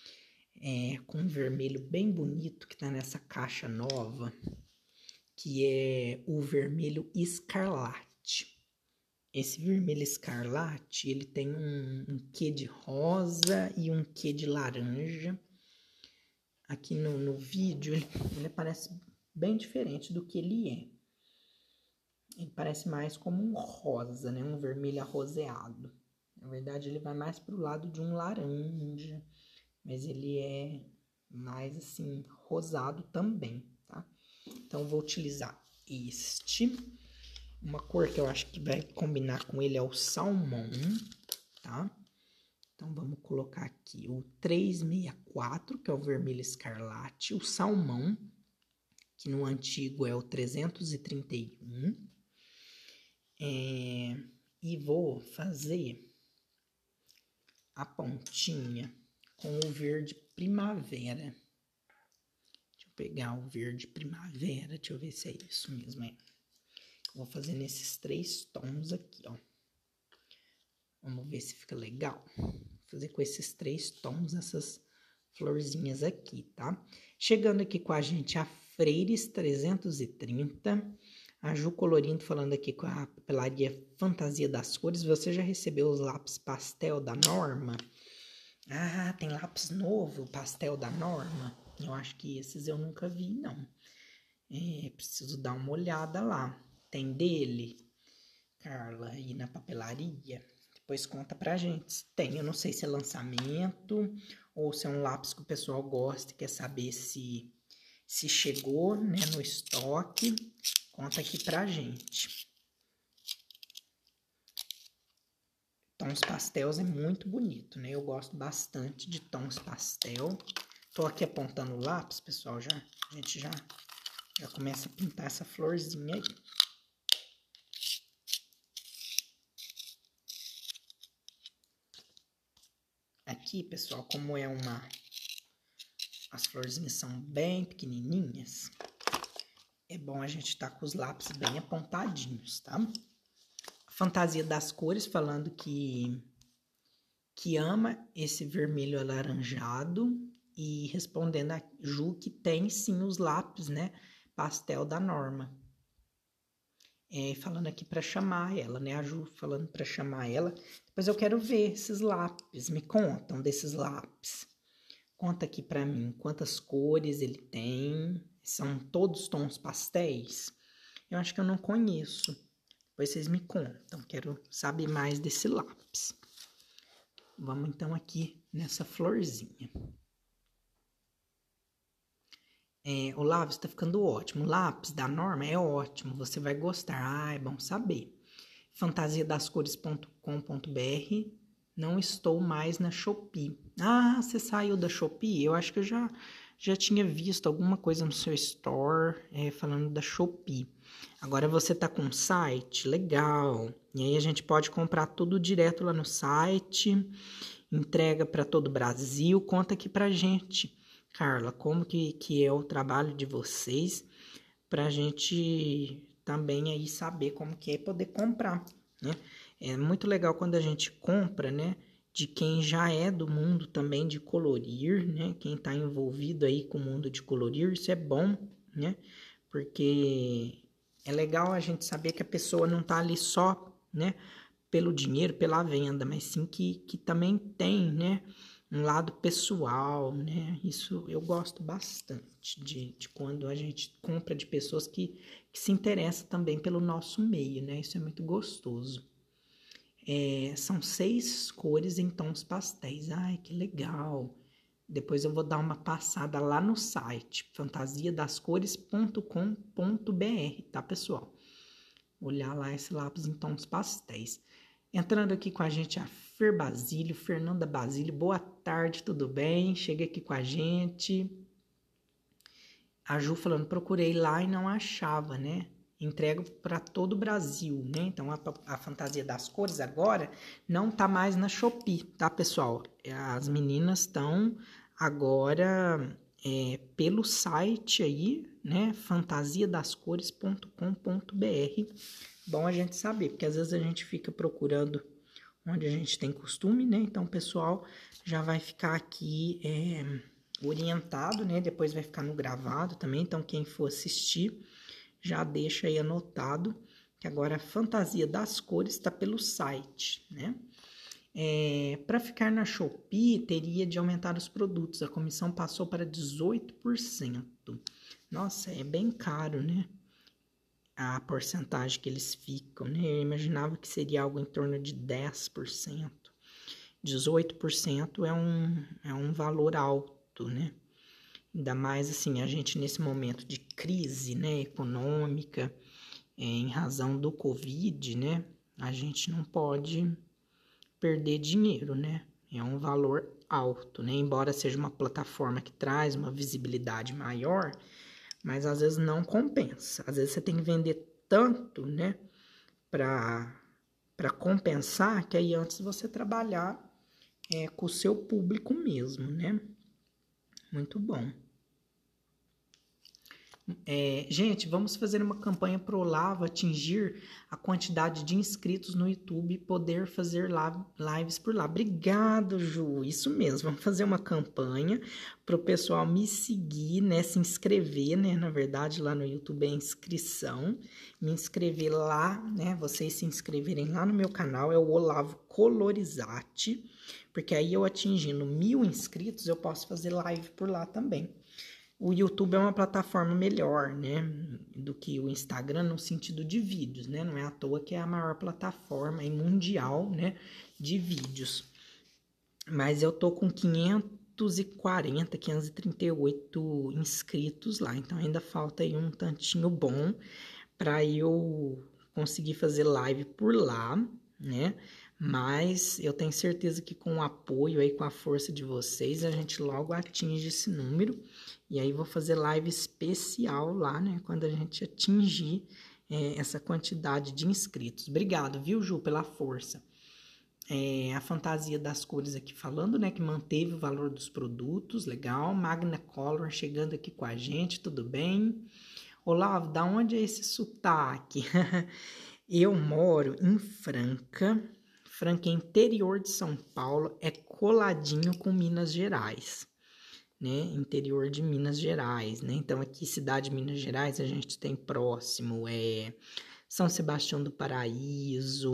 com um vermelho bem bonito que tá nessa caixa nova, que é o vermelho escarlate. Esse vermelho escarlate, ele tem um quê de rosa e um quê de laranja. Aqui no vídeo, ele parece bem diferente do que ele é. Ele parece mais como um rosa, né? Um vermelho arroseado. Na verdade, ele vai mais pro lado de um laranja, mas ele é mais, assim, rosado também, tá? Então, vou utilizar este. Uma cor que eu acho que vai combinar com ele é o salmão, tá? Então, vamos colocar aqui o 364, que é o vermelho escarlate, o salmão, que no antigo é o 331. E vou fazer a pontinha com o verde primavera. Deixa eu pegar o verde primavera, deixa eu ver se é isso mesmo, Vou fazer nesses 3 tons aqui, ó. Vamos ver se fica legal. Vou fazer com esses 3 tons, essas florzinhas aqui, tá? Chegando aqui com a gente a Freires 330. A Ju Colorindo falando aqui com a papelaria Fantasia das Cores. Você já recebeu os lápis pastel da Norma? Ah, tem lápis novo, pastel da Norma. Eu acho que esses eu nunca vi, não. Preciso dar uma olhada lá. Tem dele, Carla, aí na papelaria? Depois conta pra gente se tem. Eu não sei se é lançamento ou se é um lápis que o pessoal gosta e quer saber se chegou, né, no estoque. Conta aqui pra gente. Tons pastéis é muito bonito, né? Eu gosto bastante de tons pastel. Tô aqui apontando o lápis, pessoal. A gente já começa a pintar essa florzinha aí. Aqui, pessoal, como é as florzinhas são bem pequenininhas, é bom a gente tá com os lápis bem apontadinhos, tá? Fantasia das Cores falando que ama esse vermelho alaranjado e respondendo a Ju que tem sim os lápis, né? Pastel da Norma. Falando aqui para chamar ela, né? A Ju falando para chamar ela. Depois eu quero ver esses lápis. Me contam desses lápis. Conta aqui para mim quantas cores ele tem. São todos tons pastéis? Eu acho que eu não conheço. Depois vocês me contam. Quero saber mais desse lápis. Vamos então aqui nessa florzinha. O lápis tá ficando ótimo. O lápis da Norma é ótimo. Você vai gostar. É bom saber. Fantasiadascores.com.br. Não estou mais na Shopee. Ah, você saiu da Shopee? Eu acho que eu já tinha visto alguma coisa no seu store falando da Shopee. Agora você tá com um site? Legal. E aí a gente pode comprar tudo direto lá no site. Entrega para todo o Brasil. Conta aqui pra gente, Carla, como que é o trabalho de vocês, pra gente também aí saber como que é poder comprar, né? É muito legal quando a gente compra, né, de quem já é do mundo também de colorir, né? Quem tá envolvido aí com o mundo de colorir, isso é bom, né? Porque é legal a gente saber que a pessoa não tá ali só, né, pelo dinheiro, pela venda, mas sim que também tem, né, um lado pessoal, né? Isso eu gosto bastante de quando a gente compra de pessoas que se interessam também pelo nosso meio, né? Isso é muito gostoso. São 6 cores em tons pastéis. Ai, que legal! Depois eu vou dar uma passada lá no site, fantasiadascores.com.br, tá, pessoal? Olhar lá esse lápis em tons pastéis. Entrando aqui com a gente a Fer Basílio, Fernanda Basílio, boa tarde, tudo bem? Chega aqui com a gente. A Ju falando, procurei lá e não achava, né? Entrego para todo o Brasil, né? Então a Fantasia das Cores agora não tá mais na Shopee, tá, pessoal? As meninas estão agora pelo site aí, né? fantasiadascores.com.br. Bom a gente saber, porque às vezes a gente fica procurando onde a gente tem costume, né? Então o pessoal já vai ficar aqui orientado, né? Depois vai ficar no gravado também, então quem for assistir já deixa aí anotado que agora a Fantasia das Cores está pelo site, né? Para ficar na Shopee, teria de aumentar os produtos. A comissão passou para 18%. Nossa, é bem caro, né? A porcentagem que eles ficam, né? Eu imaginava que seria algo em torno de 10%. 18% é um valor alto, né? Ainda mais, assim, a gente nesse momento de crise, né, econômica, em razão do Covid, né? A gente não pode perder dinheiro, né? É um valor alto, né? Embora seja uma plataforma que traz uma visibilidade maior, mas às vezes não compensa. Às vezes você tem que vender tanto, né, para compensar, que aí antes você trabalhar com o seu público mesmo, né? Muito bom. Gente, vamos fazer uma campanha pro Olavo atingir a quantidade de inscritos no YouTube e poder fazer lives por lá. Obrigado, Ju. Isso mesmo. Vamos fazer uma campanha pro pessoal me seguir, né? Se inscrever, né? Na verdade, lá no YouTube é inscrição. Me inscrever lá, né? Vocês se inscreverem lá no meu canal, é o Olavo Colorizati. Porque aí eu atingindo 1000 inscritos, eu posso fazer live por lá também. O YouTube é uma plataforma melhor, né, do que o Instagram no sentido de vídeos, né? Não é à toa que é a maior plataforma mundial, né, de vídeos. Mas eu tô com 538 inscritos lá, então ainda falta aí um tantinho bom para eu conseguir fazer live por lá, né? Mas eu tenho certeza que com o apoio aí, com a força de vocês, a gente logo atinge esse número. E aí vou fazer live especial lá, né? Quando a gente atingir essa quantidade de inscritos. Obrigado, viu, Ju, pela força. A fantasia das cores aqui falando, né? Que manteve o valor dos produtos, legal. Magna Color chegando aqui com a gente, tudo bem? Olavo, da onde é esse sotaque? Eu moro em Franca. Franca é interior de São Paulo, é coladinho com Minas Gerais, né? Interior de Minas Gerais, né? Então aqui, cidade de Minas Gerais, a gente tem próximo São Sebastião do Paraíso,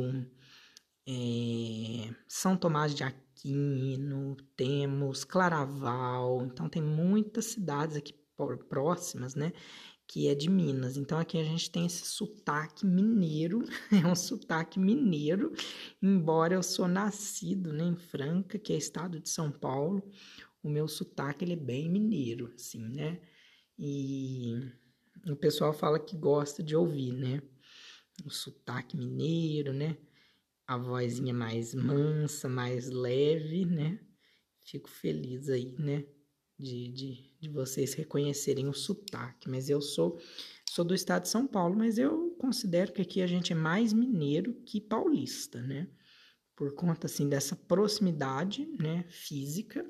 São Tomás de Aquino, temos Claraval, então tem muitas cidades aqui próximas, né? Que é de Minas. Então aqui a gente tem esse sotaque mineiro, é um sotaque mineiro, embora eu sou nascido, né, em Franca, que é estado de São Paulo, o meu sotaque ele é bem mineiro, assim, né? E o pessoal fala que gosta de ouvir, né? O sotaque mineiro, né? A vozinha mais mansa, mais leve, né? Fico feliz aí, né? De vocês reconhecerem o sotaque. Mas eu sou do estado de São Paulo, mas eu considero que aqui a gente é mais mineiro que paulista, né? Por conta, assim, dessa proximidade, né, física.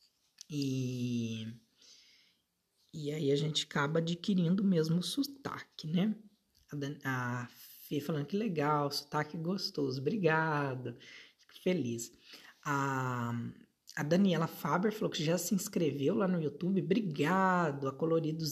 E aí a gente acaba adquirindo o mesmo sotaque, né? A Fê falando que legal, sotaque gostoso. Obrigado. Fico feliz. A Daniela Faber falou que já se inscreveu lá no YouTube. Obrigado. A Coloridos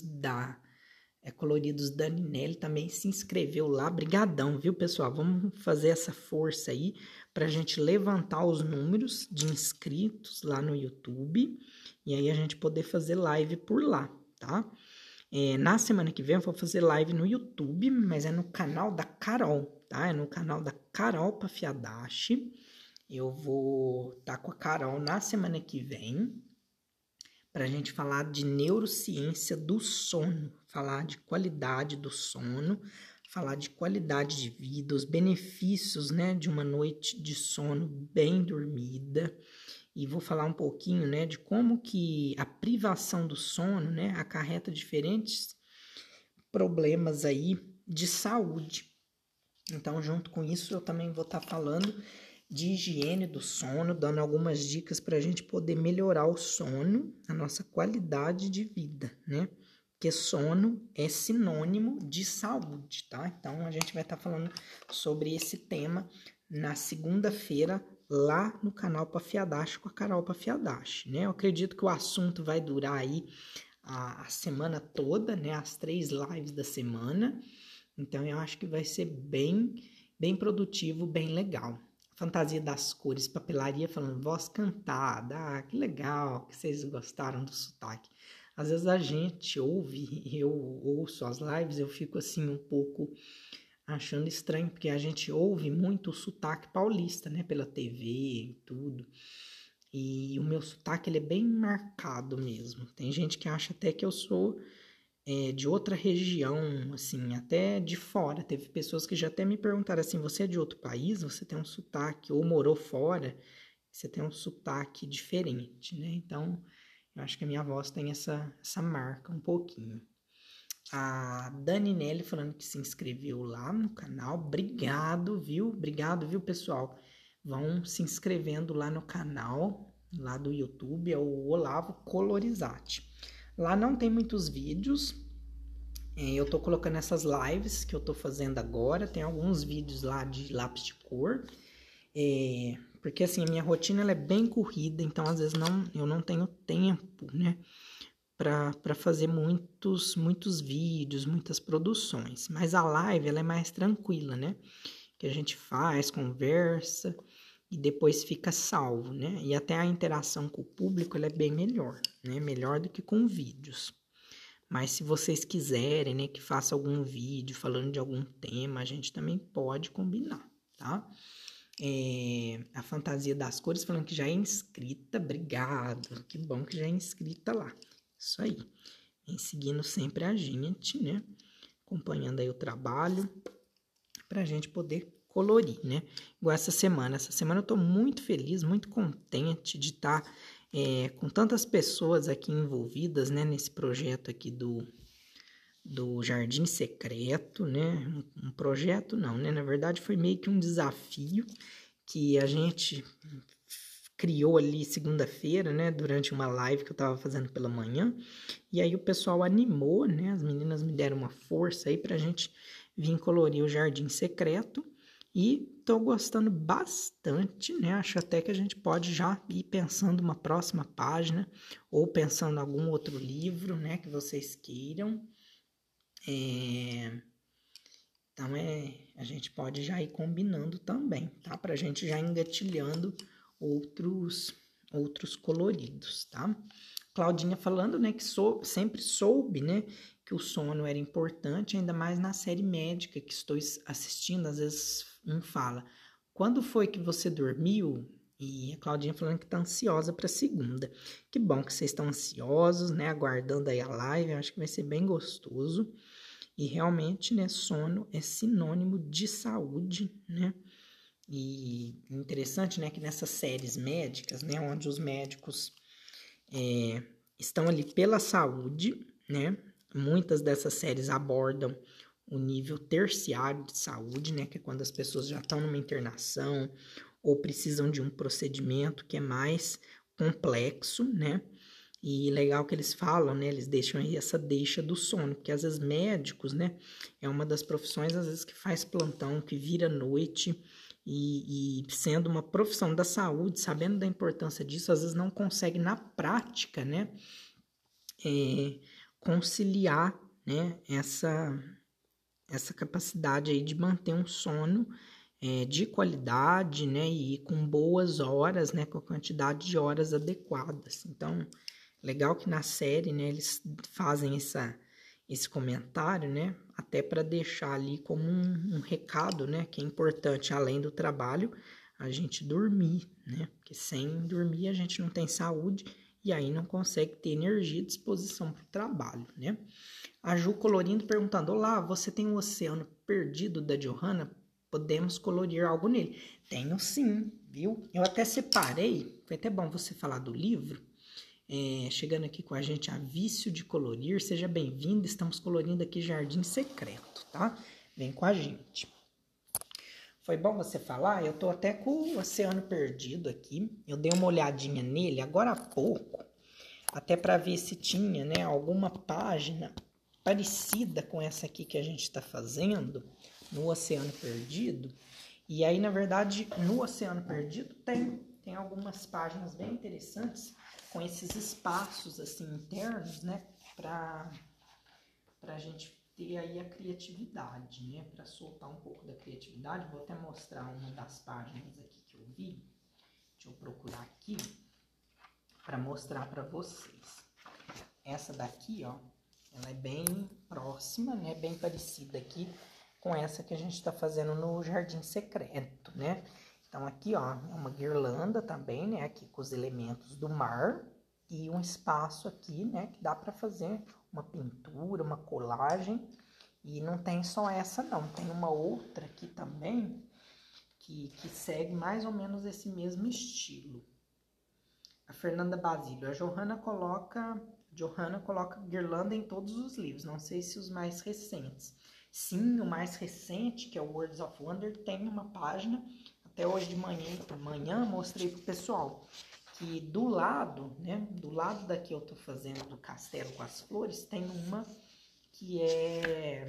Daninelli também se inscreveu lá. Brigadão, viu, pessoal? Vamos fazer essa força aí pra gente levantar os números de inscritos lá no YouTube e aí a gente poder fazer live por lá, tá? Na semana que vem eu vou fazer live no YouTube, mas é no canal da Carol, tá? É no canal da Carol Pafiadashi. Eu vou estar com a Carol na semana que vem para a gente falar de neurociência do sono, falar de qualidade do sono, falar de qualidade de vida, os benefícios, né, de uma noite de sono bem dormida. E vou falar um pouquinho, né, de como que a privação do sono, né, acarreta diferentes problemas aí de saúde. Então, junto com isso, eu também vou estar falando de higiene do sono, dando algumas dicas para a gente poder melhorar o sono, a nossa qualidade de vida, né? Porque sono é sinônimo de saúde, tá? Então, a gente vai estar falando sobre esse tema na segunda-feira, lá no canal Pafiadashi com a Carol Pafiadashi, né? Eu acredito que o assunto vai durar aí a semana toda, né? As 3 lives da semana. Então, eu acho que vai ser bem produtivo, bem legal. Fantasia das cores, papelaria falando voz cantada. Que legal que vocês gostaram do sotaque. Às vezes a gente ouve, eu ouço as lives, eu fico assim um pouco achando estranho, porque a gente ouve muito o sotaque paulista, né, pela TV e tudo. E o meu sotaque, ele é bem marcado mesmo. Tem gente que acha até que eu sou de outra região, assim, até de fora. Teve pessoas que já até me perguntaram assim, você é de outro país? Você tem um sotaque, ou morou fora, você tem um sotaque diferente, né? Então, eu acho que a minha voz tem essa marca um pouquinho. A Dani Nelly falando que se inscreveu lá no canal. Obrigado, viu? Obrigado, viu, pessoal? Vão se inscrevendo lá no canal, lá do YouTube, é o Olavo Colorizati. Lá não tem muitos vídeos, Eu tô colocando essas lives que eu tô fazendo agora, tem alguns vídeos lá de lápis de cor, porque assim, a minha rotina ela é bem corrida, então às vezes eu não tenho tempo, né, para fazer muitos vídeos, muitas produções. Mas a live ela é mais tranquila, né, que a gente faz, conversa e depois fica salvo, né, e até a interação com o público ela é bem melhor, né, melhor do que com vídeos. Mas se vocês quiserem, né, que faça algum vídeo falando de algum tema, a gente também pode combinar, tá? A Fantasia das Cores falando que já é inscrita, obrigado, que bom que já é inscrita lá. Isso aí, vem seguindo sempre a gente, né? Acompanhando aí o trabalho, pra gente poder colorir, né? Igual essa semana eu tô muito feliz, muito contente de estar com tantas pessoas aqui envolvidas, né, nesse projeto aqui do Jardim Secreto, né? Um projeto não, né? Na verdade foi meio que um desafio que a gente criou ali segunda-feira, né? Durante uma live que eu tava fazendo pela manhã. E aí o pessoal animou, né? As meninas me deram uma força aí pra gente vir colorir o Jardim Secreto. E tô gostando bastante, né? Acho até que a gente pode já ir pensando uma próxima página ou pensando em algum outro livro, né? Que vocês queiram. Então, a gente pode já ir combinando também, tá? Pra gente já engatilhando outros coloridos, tá? Claudinha falando, né, que sempre soube, né, que o sono era importante, ainda mais na série médica que estou assistindo. Às vezes um fala, quando foi que você dormiu? E a Claudinha falando que tá ansiosa pra segunda. Que bom que vocês estão ansiosos, né, aguardando aí a live, eu acho que vai ser bem gostoso. E realmente, né, sono é sinônimo de saúde, né? E interessante, né, que nessas séries médicas, né, onde os médicos estão ali pela saúde, né? Muitas dessas séries abordam o nível terciário de saúde, né, que é quando as pessoas já estão numa internação ou precisam de um procedimento que é mais complexo, né? E legal que eles falam, né? Eles deixam aí essa deixa do sono, porque às vezes médicos, né? É uma das profissões, às vezes, que faz plantão, que vira noite, e sendo uma profissão da saúde, sabendo da importância disso, às vezes não consegue na prática, né? Conciliar, né? Essa capacidade aí de manter um sono de qualidade, né? E com boas horas, né? Com a quantidade de horas adequadas. Então, legal que na série, né, eles fazem esse comentário, né, até para deixar ali como um recado, né, que é importante, além do trabalho, a gente dormir, né, porque sem dormir a gente não tem saúde e aí não consegue ter energia e disposição para o trabalho, né. A Ju colorindo perguntando, olá, você tem um oceano perdido da Johanna? Podemos colorir algo nele? Tenho sim, viu? Eu até separei, foi até bom você falar do livro, chegando aqui com a gente a Vício de Colorir, seja bem-vindo, estamos colorindo aqui Jardim Secreto, tá? Vem com a gente. Foi bom você falar, eu tô até com o Oceano Perdido aqui, eu dei uma olhadinha nele agora há pouco, até para ver se tinha, né, alguma página parecida com essa aqui que a gente está fazendo, no Oceano Perdido, e aí, na verdade, no Oceano Perdido tem algumas páginas bem interessantes, com esses espaços assim internos, né, para a gente ter aí a criatividade, né, para soltar um pouco da criatividade. Vou até mostrar uma das páginas aqui que eu vi. Deixa eu procurar aqui para mostrar para vocês. Essa daqui, ó, ela é bem próxima, né, bem parecida aqui com essa que a gente está fazendo no Jardim Secreto, né? Então, aqui, ó, é uma guirlanda também, né? Aqui com os elementos do mar e um espaço aqui, né? Que dá para fazer uma pintura, uma colagem. E não tem só essa, não. Tem uma outra aqui também que segue mais ou menos esse mesmo estilo. A Fernanda Basílio. A Johanna coloca guirlanda em todos os livros. Não sei se os mais recentes. Sim, o mais recente, que é o Words of Wonder, tem uma página. Até hoje de manhã mostrei pro pessoal que do lado, né, do lado daqui eu tô fazendo do castelo com as flores, tem uma que é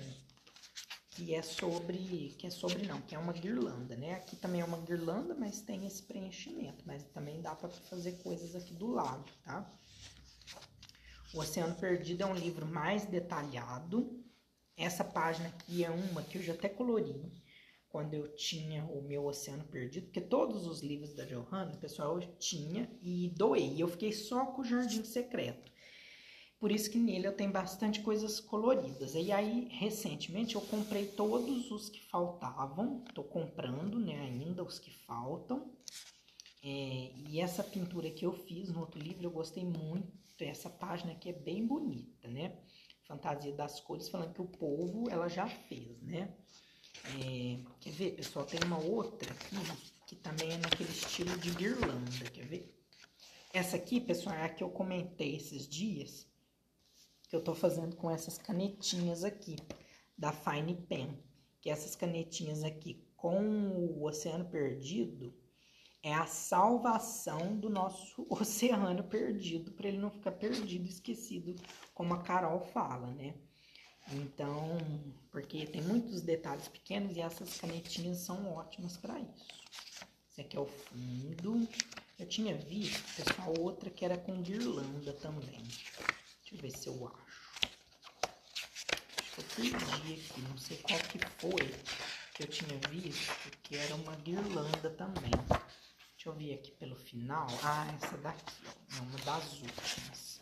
uma guirlanda, né? Aqui também é uma guirlanda, mas tem esse preenchimento, mas também dá para fazer coisas aqui do lado, tá? O Oceano Perdido é um livro mais detalhado. Essa página aqui é uma que eu já até colori quando eu tinha o meu Oceano Perdido, porque todos os livros da Johanna, pessoal, eu tinha e doei. Eu fiquei só com o Jardim Secreto. Por isso que nele eu tenho bastante coisas coloridas. E aí, recentemente, eu comprei todos os que faltavam. Tô comprando, né, ainda os que faltam. E essa pintura que eu fiz no outro livro, eu gostei muito. Essa página aqui é bem bonita, né? Fantasia das Cores, falando que o povo, ela já fez, né? Quer ver, pessoal? Tem uma outra aqui, que também é naquele estilo de guirlanda, quer ver? Essa aqui, pessoal, é a que eu comentei esses dias, que eu tô fazendo com essas canetinhas aqui, da Fine Pen. Que essas canetinhas aqui, com o Oceano Perdido, é a salvação do nosso oceano perdido, para ele não ficar perdido, esquecido, como a Carol fala, né? Então, porque tem muitos detalhes pequenos e essas canetinhas são ótimas para isso. Esse aqui é o fundo. Eu tinha visto, pessoal, outra que era com guirlanda também. Deixa eu ver se eu acho. Acho que eu perdi aqui, não sei qual que foi que eu tinha visto, que era uma guirlanda também. Deixa eu ver aqui pelo final. Ah, essa daqui, ó, é uma das últimas.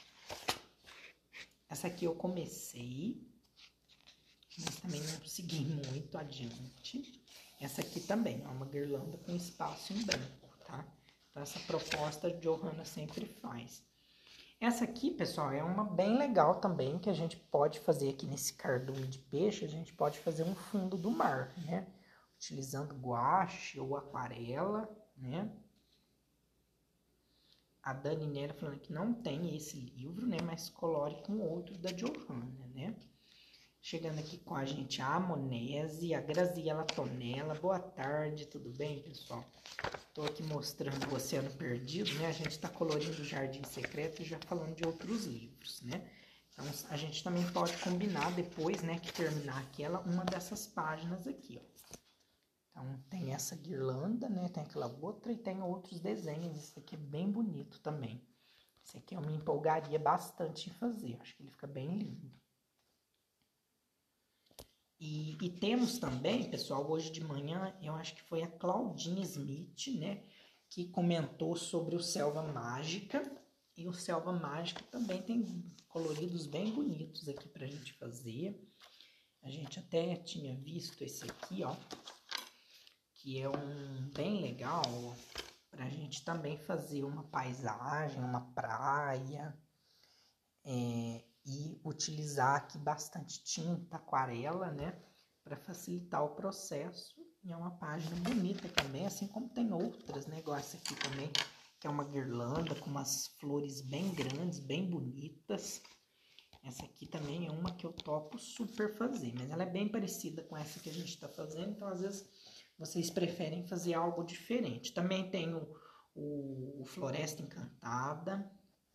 Essa aqui eu comecei, mas também não segui muito adiante. Essa aqui também é uma guirlanda com espaço em branco, tá? Então, essa proposta a Johanna sempre faz. Essa aqui, pessoal, é uma bem legal também, que a gente pode fazer aqui nesse cardume de peixe. A gente pode fazer um fundo do mar, né? Utilizando guache ou aquarela, né? A Dani Nera falando que não tem esse livro, né? Mas colore com outro da Johanna, né? Chegando aqui com a gente a Amonese, a Graziela Tonella. Boa tarde, tudo bem, pessoal? Tô aqui mostrando o Oceano Perdido, né? A gente tá colorindo o Jardim Secreto e já falando de outros livros, né? Então, a gente também pode combinar depois, né? Que terminar aquela, uma dessas páginas aqui, ó. Então, tem essa guirlanda, né? Tem aquela outra e tem outros desenhos. Esse aqui é bem bonito também. Esse aqui eu me empolgaria bastante em fazer. Acho que ele fica bem lindo. E temos também, pessoal, hoje de manhã, eu acho que foi a Claudine Smith, né? Que comentou sobre o Selva Mágica. E o Selva Mágica também tem coloridos bem bonitos aqui pra gente fazer. A gente até tinha visto esse aqui, ó. Que é um bem legal pra gente também fazer uma paisagem, uma praia. E utilizar aqui bastante tinta, aquarela, né? Para facilitar o processo. E é uma página bonita também, assim como tem outras, né? Igual essa aqui também, que é uma guirlanda com umas flores bem grandes, bem bonitas. Essa aqui também é uma que eu topo super fazer, mas ela é bem parecida com essa que a gente tá fazendo, então às vezes vocês preferem fazer algo diferente. Também tem o Floresta Encantada.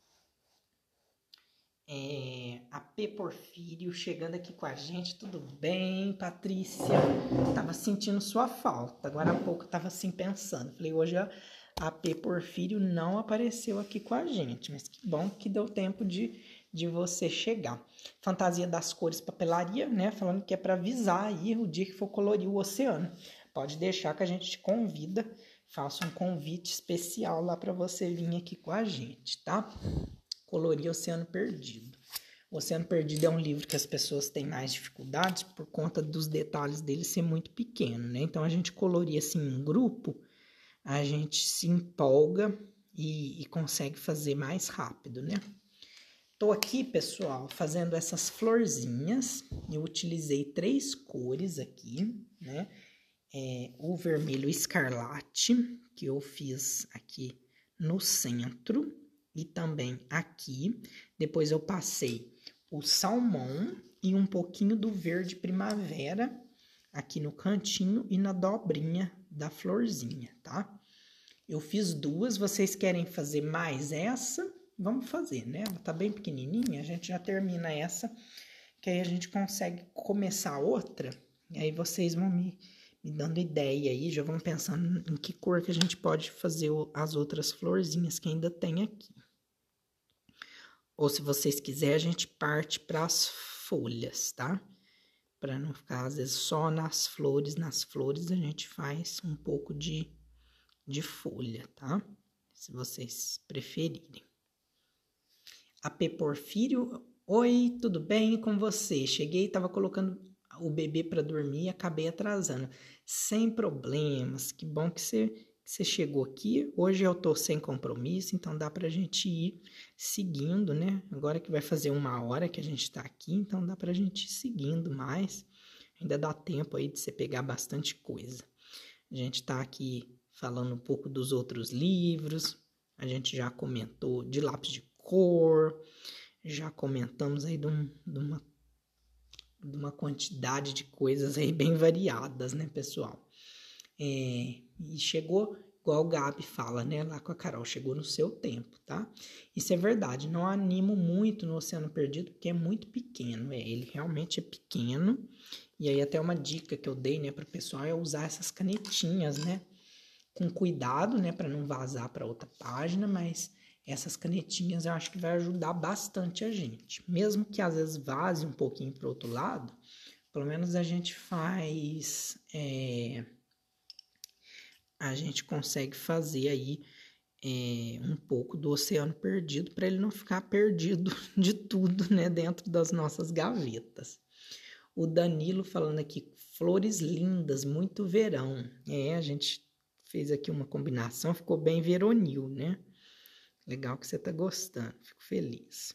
A P. Porfírio chegando aqui com a gente. Tudo bem, Patrícia? Tava sentindo sua falta. Agora há pouco eu tava assim pensando. Falei, hoje a P. Porfírio não apareceu aqui com a gente. Mas que bom que deu tempo de você chegar. Fantasia das Cores Papelaria, né? Falando que é para avisar aí o dia que for colorir o oceano. Pode deixar que a gente te convida. Faça um convite especial lá para você vir aqui com a gente, tá? Colorir Oceano Perdido. O Oceano Perdido é um livro que as pessoas têm mais dificuldades por conta dos detalhes dele ser muito pequeno, né? Então, a gente colorir assim em grupo, a gente se empolga e consegue fazer mais rápido, né? Tô aqui, pessoal, fazendo essas florzinhas. Eu utilizei 3 cores aqui, né? O vermelho escarlate, que eu fiz aqui no centro. E também aqui, depois eu passei o salmão e um pouquinho do verde primavera aqui no cantinho e na dobrinha da florzinha, tá? Eu fiz 2, vocês querem fazer mais essa? Vamos fazer, né? Ela tá bem pequenininha, a gente já termina essa, que aí a gente consegue começar outra, e aí vocês vão me dando ideia aí, já vão pensando em que cor que a gente pode fazer as outras florzinhas que ainda tem aqui. Ou se vocês quiserem, a gente parte para as folhas, tá? Para não ficar, às vezes, só nas flores. Nas flores a gente faz um pouco de folha, tá? Se vocês preferirem. AP Porfírio, oi, tudo bem com você? Cheguei, tava colocando o bebê para dormir e acabei atrasando. Sem problemas, que bom que você chegou aqui. Hoje eu tô sem compromisso, então dá pra gente ir seguindo, né? Agora que vai fazer 1 hora que a gente tá aqui, então dá pra gente ir seguindo mais. Ainda dá tempo aí de você pegar bastante coisa. A gente tá aqui falando um pouco dos outros livros, a gente já comentou de lápis de cor, já comentamos aí de uma quantidade de coisas aí bem variadas, né, pessoal? E chegou, igual o Gabi fala, né, lá com a Carol, chegou no seu tempo, tá? Isso é verdade, não animo muito no Oceano Perdido, porque é muito pequeno, ele realmente é pequeno, e aí até uma dica que eu dei, né, para o pessoal é usar essas canetinhas, né, com cuidado, né, para não vazar para outra página, mas essas canetinhas eu acho que vai ajudar bastante a gente. Mesmo que às vezes vaze um pouquinho para o outro lado, pelo menos a gente faz... a gente consegue fazer aí um pouco do Oceano Perdido para ele não ficar perdido de tudo, né, dentro das nossas gavetas. O Danilo falando aqui, flores lindas, muito verão. A gente fez aqui uma combinação, ficou bem veronil, né? Legal que você tá gostando, fico feliz.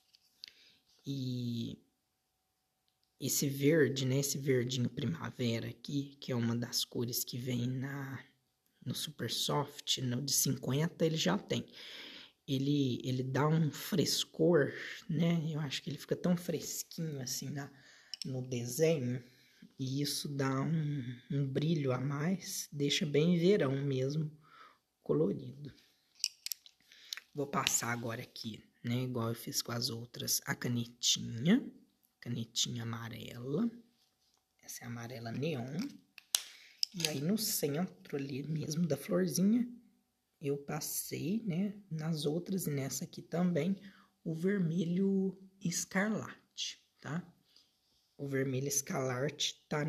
E esse verde, né? Esse verdinho primavera aqui, que é uma das cores que vem no Super Soft, no de 50 ele já tem. Ele dá um frescor, né? Eu acho que ele fica tão fresquinho assim no desenho. E isso dá um brilho a mais, deixa bem verão mesmo, colorido. Vou passar agora aqui, né, igual eu fiz com as outras, a canetinha amarela. Essa é a amarela neon. E aí no centro ali mesmo da florzinha, eu passei, né, nas outras e nessa aqui também, o vermelho escarlate, tá? O vermelho escarlate tá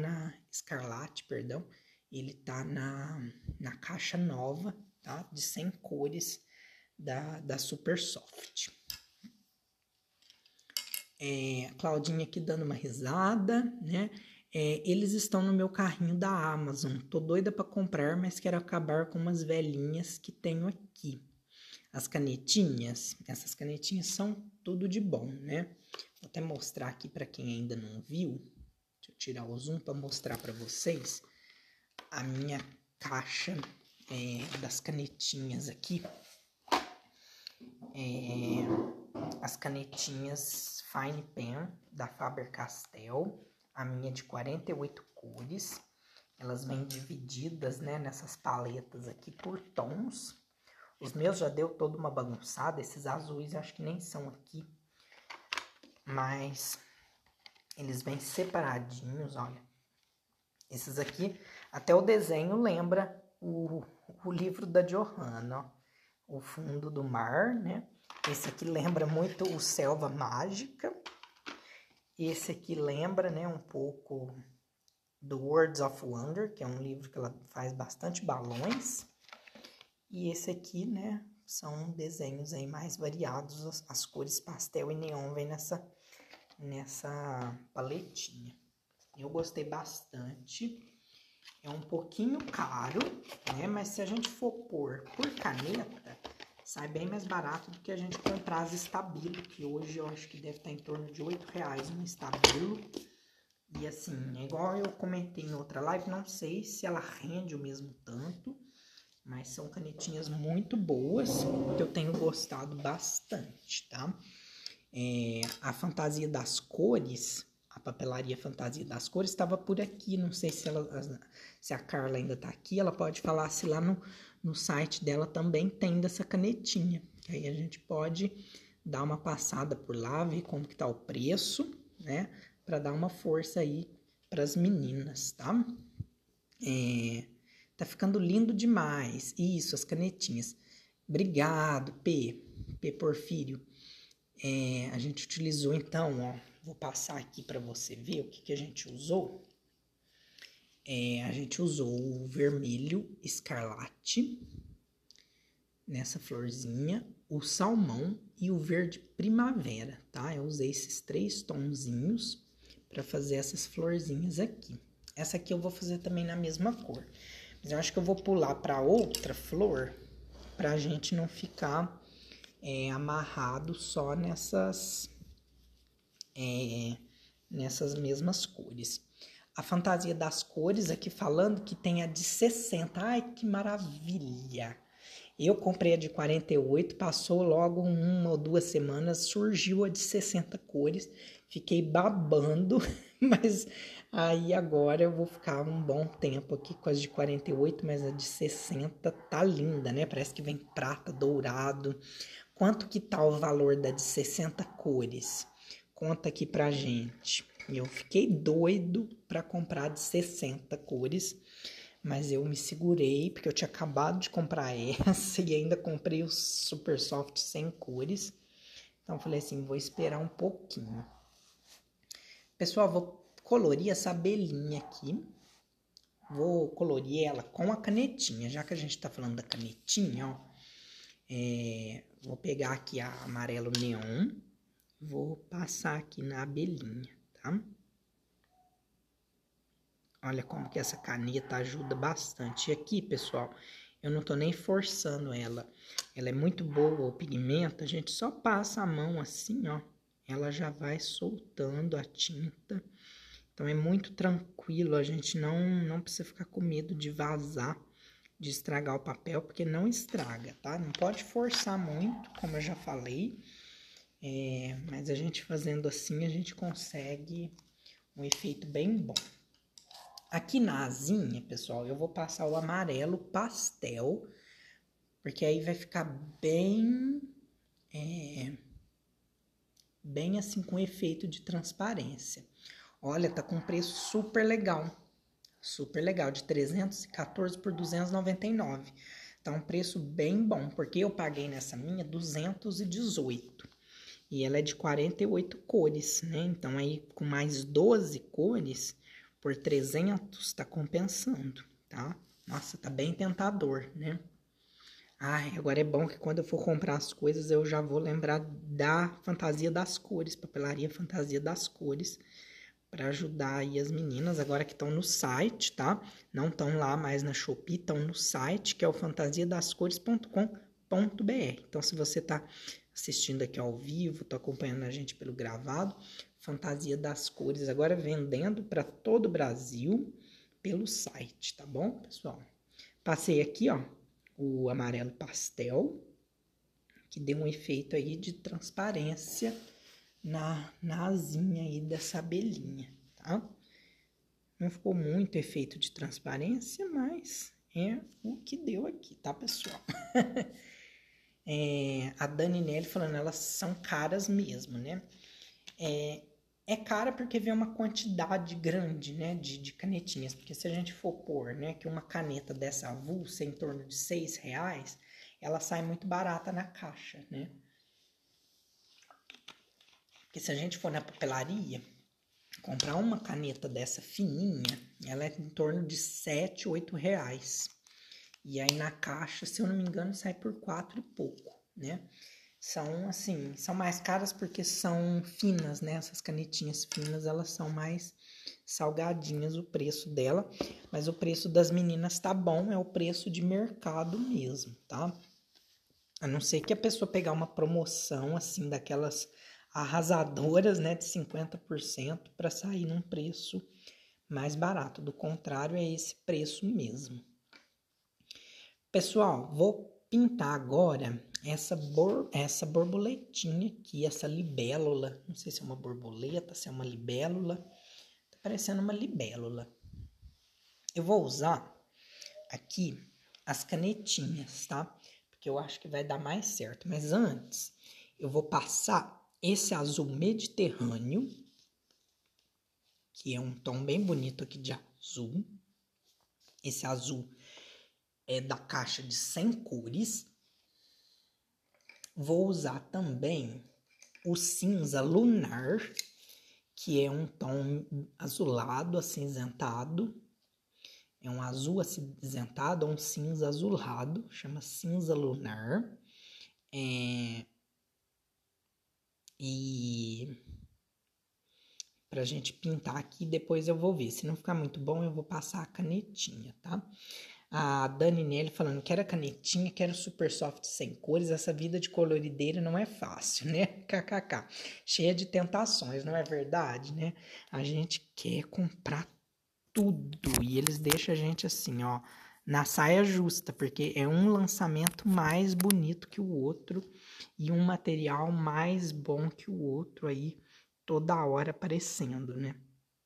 ele tá na caixa nova, tá? De 100 cores da Super Soft. Claudinha aqui dando uma risada, né? Eles estão no meu carrinho da Amazon. Tô doida para comprar, mas quero acabar com umas velhinhas que tenho aqui. As canetinhas, essas canetinhas são tudo de bom, né? Vou até mostrar aqui para quem ainda não viu. Deixa eu tirar o zoom para mostrar para vocês a minha caixa das canetinhas aqui. As canetinhas Fine Pen da Faber-Castell, a minha de 48 cores. Elas vêm divididas, né, nessas paletas aqui por tons. Os meus já deu toda uma bagunçada, esses azuis eu acho que nem são aqui. Mas eles vêm separadinhos, olha. Esses aqui, até o desenho lembra o livro da Johanna, ó. O fundo do mar, né? Esse aqui lembra muito o Selva Mágica. Esse aqui lembra, né, um pouco do Words of Wonder, que é um livro que ela faz bastante balões. E esse aqui, né, são desenhos aí mais variados. As cores pastel e neon vem nessa paletinha. Eu gostei bastante. É um pouquinho caro, né? Mas se a gente for pôr por caneta, sai bem mais barato do que a gente comprar as Stabilo, que hoje eu acho que deve estar em torno de R$8 uma Stabilo. E assim, é igual eu comentei em outra live, não sei se ela rende o mesmo tanto, mas são canetinhas muito boas, que eu tenho gostado bastante, tá? A Fantasia das Cores, a Papelaria Fantasia das Cores, estava por aqui. Não sei se a Carla ainda tá aqui. Ela pode falar se lá no site dela também tem dessa canetinha. Aí a gente pode dar uma passada por lá, ver como que tá o preço, né? Para dar uma força aí para as meninas, tá? Tá ficando lindo demais. Isso, as canetinhas. Obrigado, P Porfírio. A gente utilizou então, ó. Vou passar aqui para você ver o que a gente usou. A gente usou o vermelho escarlate nessa florzinha, o salmão e o verde primavera, tá? Eu usei esses 3 tonzinhos para fazer essas florzinhas aqui. Essa aqui eu vou fazer também na mesma cor. Mas eu acho que eu vou pular para outra flor pra gente não ficar amarrado só nessas mesmas cores. A fantasia das cores aqui falando que tem a de 60. Ai, que maravilha! Eu comprei a de 48, passou logo 1 ou 2 semanas, surgiu a de 60 cores. Fiquei babando, mas aí agora eu vou ficar um bom tempo aqui com as de 48, mas a de 60 tá linda, né? Parece que vem prata, dourado. Quanto que tá o valor da de 60 cores? Conta aqui pra gente. Eu fiquei doido para comprar de 60 cores, mas eu me segurei porque eu tinha acabado de comprar essa e ainda comprei o Super Soft sem cores. Então eu falei assim, vou esperar um pouquinho. Pessoal, vou colorir essa abelhinha aqui. Vou colorir ela com a canetinha, já que a gente tá falando da canetinha, ó. Vou pegar aqui a amarelo neon, vou passar aqui na abelhinha, tá? Olha como que essa caneta ajuda bastante. E aqui, pessoal, eu não tô nem forçando ela. Ela é muito boa, o pigmento, a gente só passa a mão assim, ó. Ela já vai soltando a tinta. Então, é muito tranquilo, a gente não precisa ficar com medo de vazar, de estragar o papel, porque não estraga, tá? Não pode forçar muito, como eu já falei. Mas a gente fazendo assim, a gente consegue um efeito bem bom. Aqui na asinha, pessoal, eu vou passar o amarelo pastel, porque aí vai ficar bem assim com efeito de transparência. Olha, tá com um preço super legal, de 314 por 299. Tá um preço bem bom, porque eu paguei nessa minha 218. E ela é de 48 cores, né? Então aí com mais 12 cores por 300 tá compensando, tá? Nossa, tá bem tentador, né? Ai, agora é bom que quando eu for comprar as coisas eu já vou lembrar da fantasia das cores, papelaria fantasia das cores, para ajudar aí as meninas agora que estão no site, tá? Não estão lá mais na Shopee, estão no site que é o fantasiadascores.com.br. Então se você tá assistindo aqui ao vivo, tá acompanhando a gente pelo gravado, Fantasia das Cores agora vendendo para todo o Brasil pelo site, tá bom, pessoal? Passei aqui, ó, o amarelo pastel, que deu um efeito aí de transparência na asinha aí dessa abelhinha, tá? Não ficou muito efeito de transparência, mas é o que deu aqui, tá, pessoal? A Dani Nelly falando, elas são caras mesmo, né? É cara porque vem uma quantidade grande, né, de canetinhas. Porque se a gente for pôr, né, que uma caneta dessa avulsa em torno de R$6, ela sai muito barata na caixa, né? Porque se a gente for na papelaria, comprar uma caneta dessa fininha, ela é em torno de R$7, R$8. E aí na caixa, se eu não me engano, sai por 4 e pouco, né? São assim, são mais caras porque são finas, né? Essas canetinhas finas, elas são mais salgadinhas o preço dela. Mas o preço das meninas tá bom, é o preço de mercado mesmo, tá? A não ser que a pessoa pegar uma promoção, assim, daquelas arrasadoras, né? De 50% para sair num preço mais barato. Do contrário, é esse preço mesmo. Pessoal, vou pintar agora essa borboletinha aqui, essa libélula. Não sei se é uma borboleta, se é uma libélula. Tá parecendo uma libélula. Eu vou usar aqui as canetinhas, tá? Porque eu acho que vai dar mais certo. Mas antes, eu vou passar esse azul mediterrâneo que é um tom bem bonito aqui de azul. Esse azul é da caixa de 100 cores. Vou usar também o cinza lunar, que é um tom azulado, acinzentado. É um azul acinzentado, um cinza azulado, chama cinza lunar. E pra gente pintar aqui, depois eu vou ver. Se não ficar muito bom, eu vou passar a canetinha, tá? A Dani Nelly falando, quero a canetinha, quero super soft sem cores, essa vida de colorideira não é fácil, né? KKK. Cheia de tentações, não é verdade, né? A gente quer comprar tudo e eles deixam a gente assim, ó, na saia justa, porque é um lançamento mais bonito que o outro e um material mais bom que o outro aí, toda hora aparecendo, né?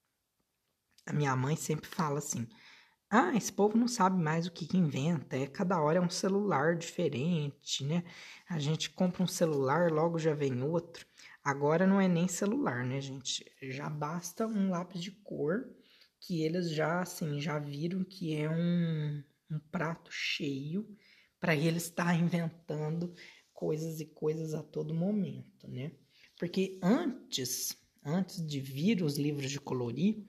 A minha mãe sempre fala assim, esse povo não sabe mais o que inventa, cada hora é um celular diferente, né? A gente compra um celular, logo já vem outro. Agora não é nem celular, né, gente? Já basta um lápis de cor, que eles já, assim, já viram que é um prato cheio para eles estar inventando coisas e coisas a todo momento, né? Porque antes de vir os livros de colorir,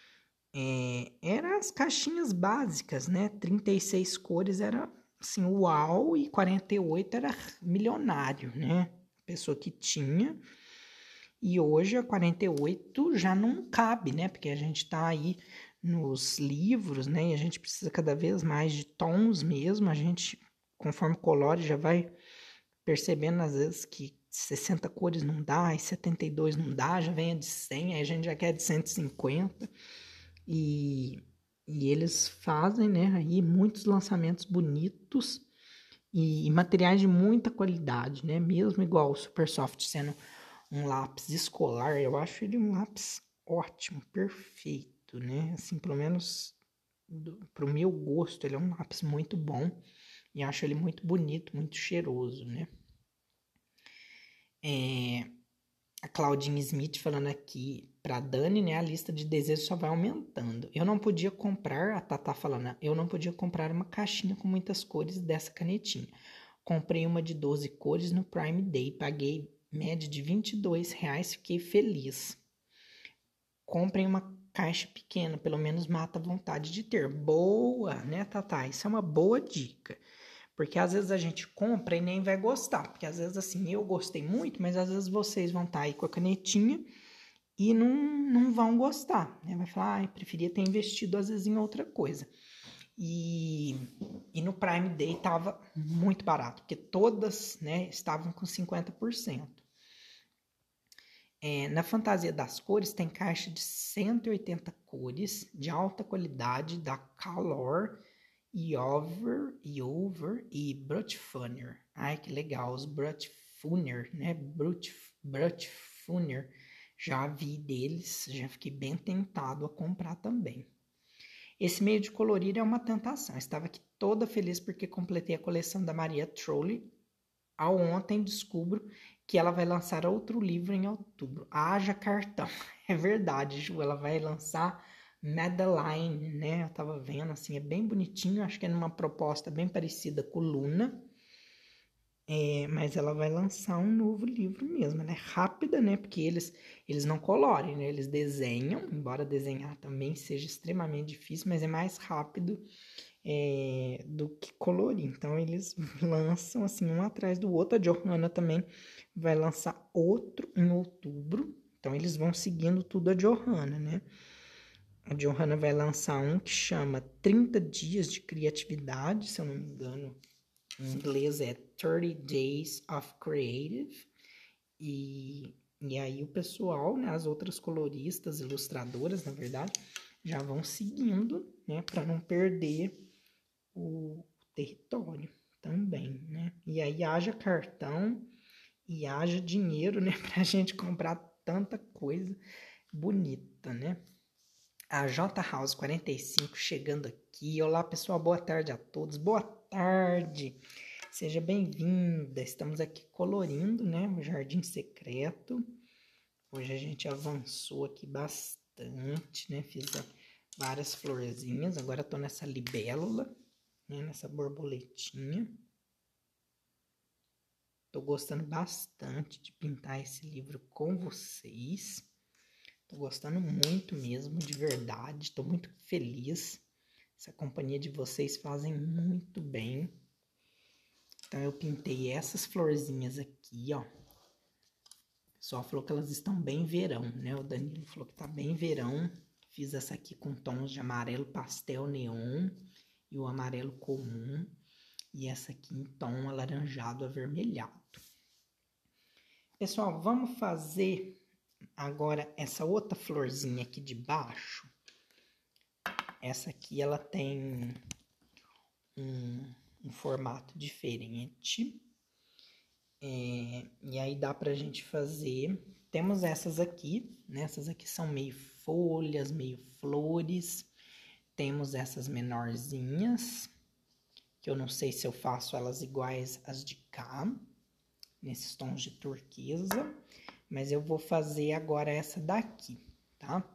eram as caixinhas básicas, né? 36 cores era assim, uau, e 48 era milionário, né? Pessoa que tinha. E hoje a 48 já não cabe, né? Porque a gente tá aí nos livros, né? E a gente precisa cada vez mais de tons mesmo. A gente, conforme colore, já vai percebendo às vezes que 60 cores não dá, e 72 não dá, já vem a de 100, aí a gente já quer de 150. E eles fazem, né, aí muitos lançamentos bonitos e materiais de muita qualidade, né? Mesmo igual o Supersoft sendo um lápis escolar, eu acho ele um lápis ótimo, perfeito, né? Assim, pelo menos pro meu gosto, ele é um lápis muito bom e acho ele muito bonito, muito cheiroso, né? A Claudine Smith falando aqui pra Dani, né? A lista de desejos só vai aumentando. Eu não podia comprar, a Tatá falando, eu não podia comprar uma caixinha com muitas cores dessa canetinha. Comprei uma de 12 cores no Prime Day, paguei média de R$22, fiquei feliz. Comprem uma caixa pequena, pelo menos mata a vontade de ter. Boa, né, Tatá? Isso é uma boa dica. Porque às vezes a gente compra e nem vai gostar. Porque às vezes, assim, eu gostei muito, mas às vezes vocês vão estar aí com a canetinha e não vão gostar, né? Vai falar, preferia ter investido às vezes em outra coisa. E no Prime Day tava muito barato, porque todas, né, estavam com 50%. Na Fantasia das Cores tem caixa de 180 cores de alta qualidade da Color, Yover e Brutfunner. Ai, que legal, os Brutfunner, né? Brutfunner. Já vi deles, já fiquei bem tentado a comprar também. Esse meio de colorir é uma tentação. Estava aqui toda feliz porque completei a coleção da Maria Trolli. Ao ontem descubro que ela vai lançar outro livro em outubro. Haja cartão. É verdade, Ju. Ela vai lançar Madeline, né? Eu tava vendo, assim, é bem bonitinho. Acho que é numa proposta bem parecida com Luna. Mas ela vai lançar um novo livro mesmo. Ela é rápida, né? Porque eles não colorem, né? Eles desenham, embora desenhar também seja extremamente difícil, mas é mais rápido do que colorir. Então, eles lançam assim um atrás do outro. A Johanna também vai lançar outro em outubro. Então, eles vão seguindo tudo a Johanna, né? A Johanna vai lançar um que chama 30 Dias de Criatividade, se eu não me engano. Em inglês é 30 Days of Creative. E aí o pessoal, né, as outras coloristas, ilustradoras, na verdade, já vão seguindo, né, para não perder o território também, né? E aí haja cartão e haja dinheiro, né, pra gente comprar tanta coisa bonita, né? A J House 45 chegando aqui. Olá, pessoal, boa tarde a todos. Boa tarde. Seja bem-vinda. Estamos aqui colorindo, né, o Jardim Secreto. Hoje a gente avançou aqui bastante bastante, né? Fiz várias florzinhas. Agora eu tô nessa libélula, né? Nessa borboletinha. Tô gostando bastante de pintar esse livro com vocês. Tô gostando muito mesmo, de verdade. Tô muito feliz. Essa companhia de vocês fazem muito bem. Então eu pintei essas florzinhas aqui, ó. O pessoal falou que elas estão bem verão, né? O Danilo falou que tá bem verão. Fiz essa aqui com tons de amarelo pastel neon e o amarelo comum. E essa aqui em tom alaranjado avermelhado. Pessoal, vamos fazer agora essa outra florzinha aqui de baixo. Essa aqui, ela tem um formato diferente. E aí dá pra gente fazer... Temos essas aqui, né? Essas aqui são meio folhas, meio flores. Temos essas menorzinhas, que eu não sei se eu faço elas iguais às de cá, nesses tons de turquesa. Mas eu vou fazer agora essa daqui, tá?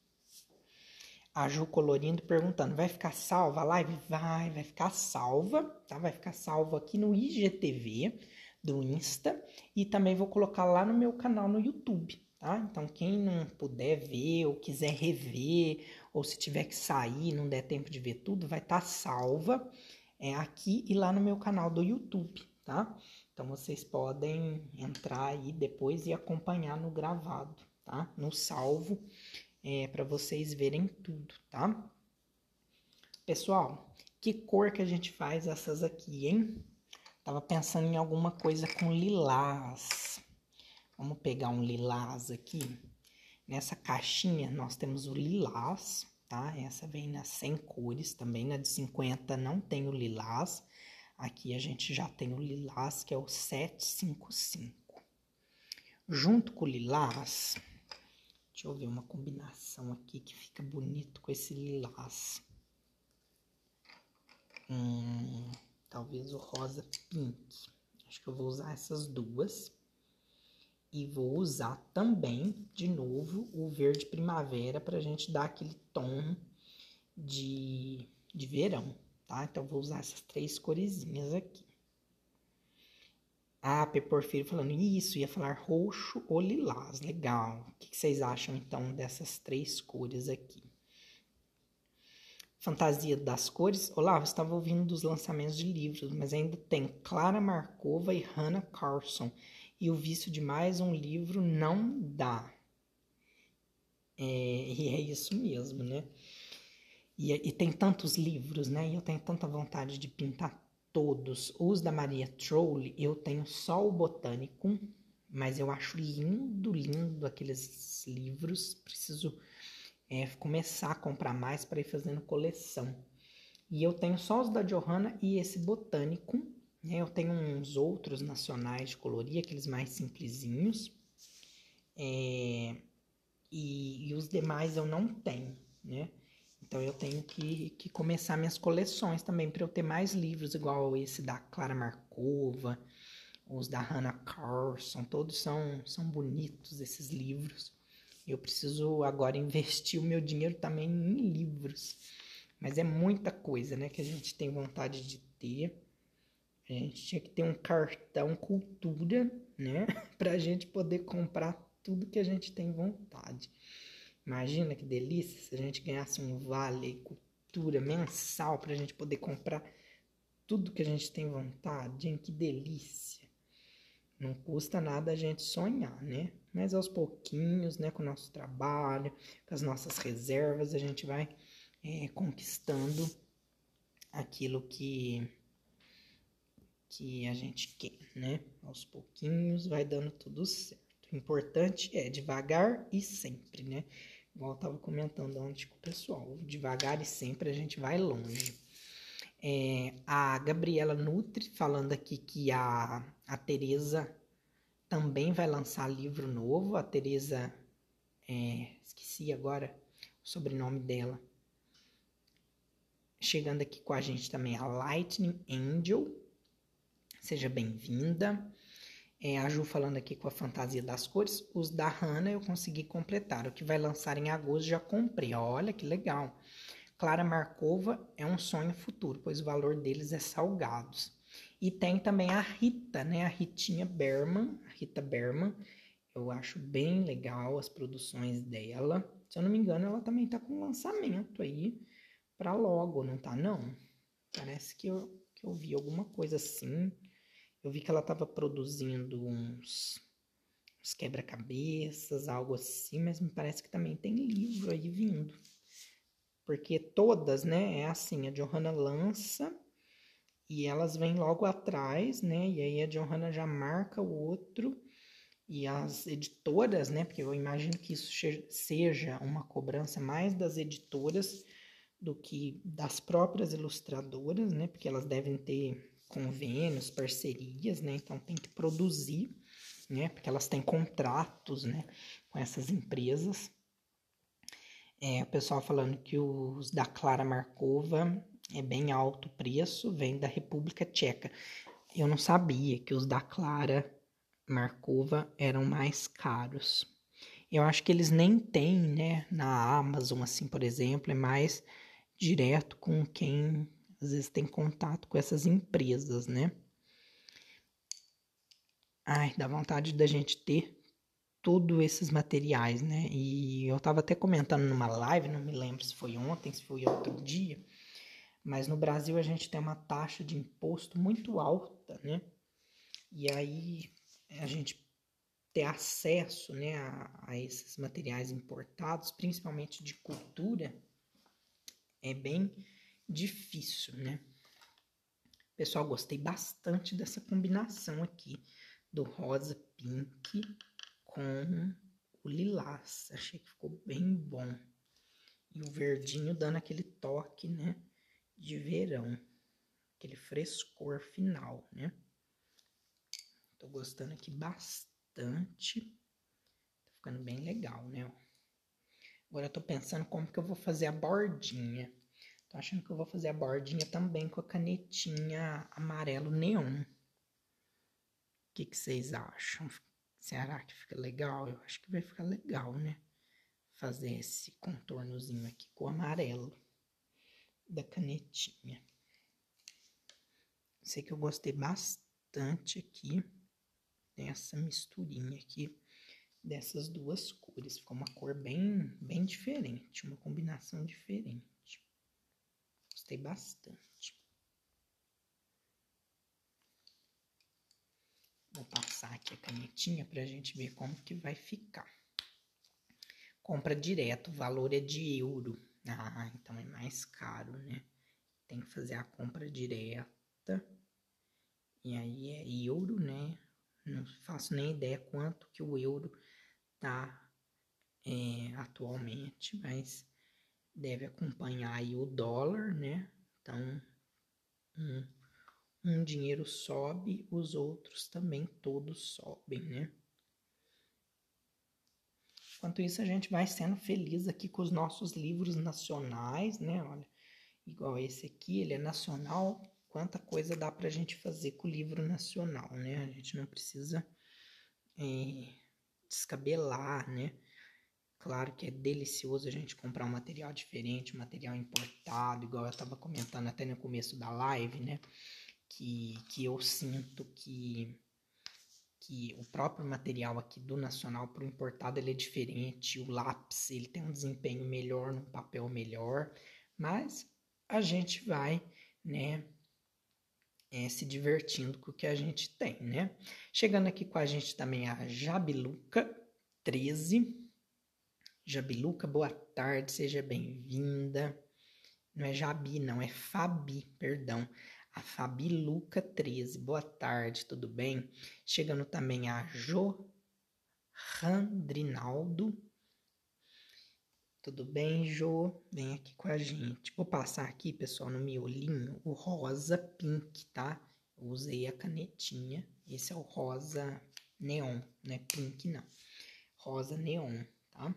A Ju Colorindo perguntando, vai ficar salva a live? Vai ficar salva, tá? Vai ficar salva aqui no IGTV do Insta e também vou colocar lá no meu canal no YouTube, tá? Então, quem não puder ver ou quiser rever, ou se tiver que sair e não der tempo de ver tudo, vai estar salva aqui e lá no meu canal do YouTube, tá? Então, vocês podem entrar aí depois e acompanhar no gravado, tá? No salvo, para vocês verem tudo, tá? Pessoal, que cor que a gente faz essas aqui, hein? Tava pensando em alguma coisa com lilás. Vamos pegar um lilás aqui. Nessa caixinha nós temos o lilás, tá? Essa vem nas 100 cores também, na de 50 não tem o lilás. Aqui a gente já tem o lilás, que é o 755. Junto com o lilás, deixa eu ver uma combinação aqui que fica bonito com esse lilás. Talvez o rosa pink. Acho que eu vou usar essas duas. E vou usar também, de novo, o verde primavera pra gente dar aquele tom de verão, tá? Então, vou usar essas 3 coresinhas aqui. Ah, P. Porfírio falando isso, ia falar roxo ou lilás. Legal. O que vocês acham, então, dessas 3 cores aqui? Fantasia das cores. Olá, eu estava ouvindo dos lançamentos de livros, mas ainda tem Clara Markova e Hannah Carson. E o vício de mais um livro não dá. E é isso mesmo, né? E tem tantos livros, né? E eu tenho tanta vontade de pintar todos. Os da Maria Trolli, eu tenho só o Botânico, mas eu acho lindo, lindo aqueles livros. Preciso começar a comprar mais para ir fazendo coleção. E eu tenho só os da Johanna e esse Botânico, né? Eu tenho uns outros nacionais de colorir, aqueles mais simplesinhos. E os demais eu não tenho, né? Então eu tenho que começar minhas coleções também, para eu ter mais livros, igual esse da Clara Markova, os da Hannah Carson, todos são bonitos esses livros. Eu preciso agora investir o meu dinheiro também em livros. Mas é muita coisa, né, que a gente tem vontade de ter. A gente tinha que ter um cartão cultura, né, pra gente poder comprar tudo que a gente tem vontade. Imagina que delícia se a gente ganhasse um vale cultura mensal pra gente poder comprar tudo que a gente tem vontade. Hein? Que delícia. Não custa nada a gente sonhar, né? Mas aos pouquinhos, né, com o nosso trabalho, com as nossas reservas, a gente vai conquistando aquilo que a gente quer, né? Aos pouquinhos vai dando tudo certo. O importante é devagar e sempre, né? Igual eu tava comentando antes com o pessoal. Devagar e sempre a gente vai longe. A Gabriela Nutri falando aqui que a Tereza também vai lançar livro novo. A Tereza, esqueci agora o sobrenome dela. Chegando aqui com a gente também a Lightning Angel. Seja bem-vinda. A Ju falando aqui com a fantasia das cores. Os da Hanna eu consegui completar. O que vai lançar em agosto já comprei. Olha que legal. Clara Markova é um sonho futuro, pois o valor deles é salgados. E tem também a Rita, né? A Ritinha Berman, a Rita Berman. Eu acho bem legal as produções dela. Se eu não me engano, ela também tá com lançamento aí pra logo, não tá não? Parece que eu vi alguma coisa assim. Eu vi que ela tava produzindo uns quebra-cabeças, algo assim, mas me parece que também tem livro aí vindo. Porque todas, né, é assim, a Johanna lança e elas vêm logo atrás, né, e aí a Johanna já marca o outro e as editoras, né, porque eu imagino que isso seja uma cobrança mais das editoras do que das próprias ilustradoras, né, porque elas devem ter convênios, parcerias, né, então tem que produzir, né, porque elas têm contratos, né, com essas empresas. O pessoal falando que os da Clara Markova é bem alto o preço, vem da República Tcheca. Eu não sabia que os da Clara Markova eram mais caros. Eu acho que eles nem têm, né, na Amazon, assim, por exemplo, é mais direto com quem às vezes tem contato com essas empresas, né? Ai, dá vontade da gente ter todos esses materiais, né? E eu tava até comentando numa live, não me lembro se foi ontem, se foi outro dia, mas no Brasil a gente tem uma taxa de imposto muito alta, né? E aí a gente ter acesso, né, a esses materiais importados, principalmente de cultura, é bem difícil, né? Pessoal, gostei bastante dessa combinação aqui do rosa pink com o lilás. Achei que ficou bem bom. E o verdinho dando aquele toque, né, de verão. Aquele frescor final, né? Tô gostando aqui bastante. Tá ficando bem legal, né? Agora eu tô pensando como que eu vou fazer a bordinha. Tô achando que eu vou fazer a bordinha também com a canetinha amarelo neon. O que vocês acham? Será que fica legal? Eu acho que vai ficar legal, né? Fazer esse contornozinho aqui com o amarelo da canetinha. Sei que eu gostei bastante aqui dessa misturinha aqui dessas duas cores. Ficou uma cor bem diferente, uma combinação diferente. Gostei bastante. Vou passar aqui a canetinha pra gente ver como que vai ficar. Compra direto, o valor é de euro. Ah, então é mais caro, né? Tem que fazer a compra direta. E aí é euro, né? Não faço nem ideia quanto que o euro tá atualmente, mas deve acompanhar aí o dólar, né? Então, um dinheiro sobe, os outros também todos sobem, né? Enquanto isso, a gente vai sendo feliz aqui com os nossos livros nacionais, né? Olha, igual esse aqui, ele é nacional. Quanta coisa dá pra gente fazer com o livro nacional, né? A gente não precisa descabelar, né? Claro que é delicioso a gente comprar um material diferente, um material importado, igual eu estava comentando até no começo da live, né? Que eu sinto que o próprio material aqui do nacional para o importado ele é diferente, o lápis ele tem um desempenho melhor, num papel melhor, mas a gente vai, né, se divertindo com o que a gente tem, né? Chegando aqui com a gente também a Jabiluca 13. Jabiluca, boa tarde, seja bem-vinda. Não é Jabi, não, é Fabi, perdão. A Fabi Luca 13, boa tarde, tudo bem? Chegando também a Johandrinaldo. Tudo bem, Jo? Vem aqui com a gente. Vou passar aqui, pessoal, no miolinho, o rosa pink, tá? Eu usei a canetinha. Esse é o rosa neon, não é pink, não. Rosa neon, tá?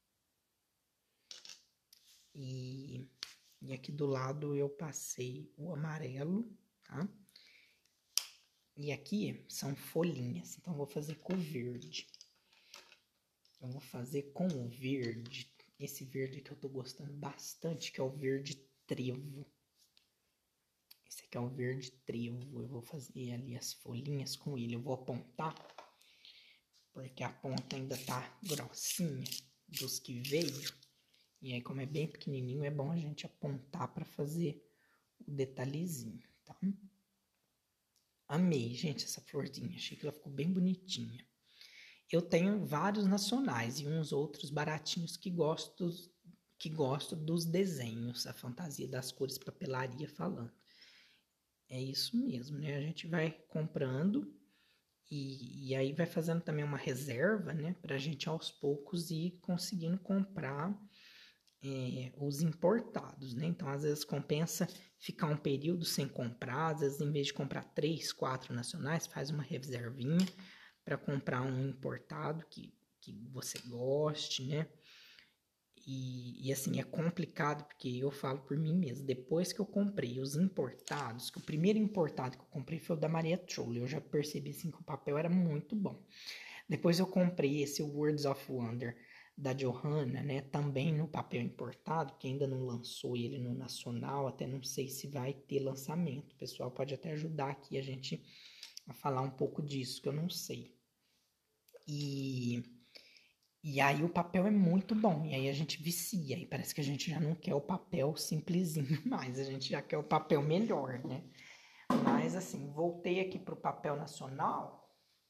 E aqui do lado eu passei o amarelo, tá? E aqui são folhinhas, então eu vou fazer com verde. Eu vou fazer com o verde, esse verde que eu tô gostando bastante, que é o verde trevo. Esse aqui é o verde trevo, eu vou fazer ali as folhinhas com ele. Eu vou apontar, porque a ponta ainda tá grossinha dos que veio. E aí, como é bem pequenininho, é bom a gente apontar para fazer o detalhezinho, tá? Amei, gente, essa florzinha. Achei que ela ficou bem bonitinha. Eu tenho vários nacionais e uns outros baratinhos que gosto dos desenhos, a fantasia das cores, papelaria falando. É isso mesmo, né? A gente vai comprando e aí vai fazendo também uma reserva, né? Pra gente aos poucos ir conseguindo comprar os importados, né? Então, às vezes compensa ficar um período sem comprar, às vezes em vez de comprar 3, 4 nacionais, faz uma reservinha para comprar um importado que você goste, né? E assim, é complicado porque eu falo por mim mesmo. Depois que eu comprei os importados, que o primeiro importado que eu comprei foi o da Maria Trolle, eu já percebi assim, que o papel era muito bom. Depois eu comprei esse Words of Wonder da Johanna, né? Também no papel importado, que ainda não lançou ele no nacional, até não sei se vai ter lançamento. O pessoal pode até ajudar aqui a gente a falar um pouco disso, que eu não sei. E aí o papel é muito bom, e aí a gente vicia, e parece que a gente já não quer o papel simplesinho mais, a gente já quer o papel melhor, né? Mas assim, voltei aqui pro papel nacional,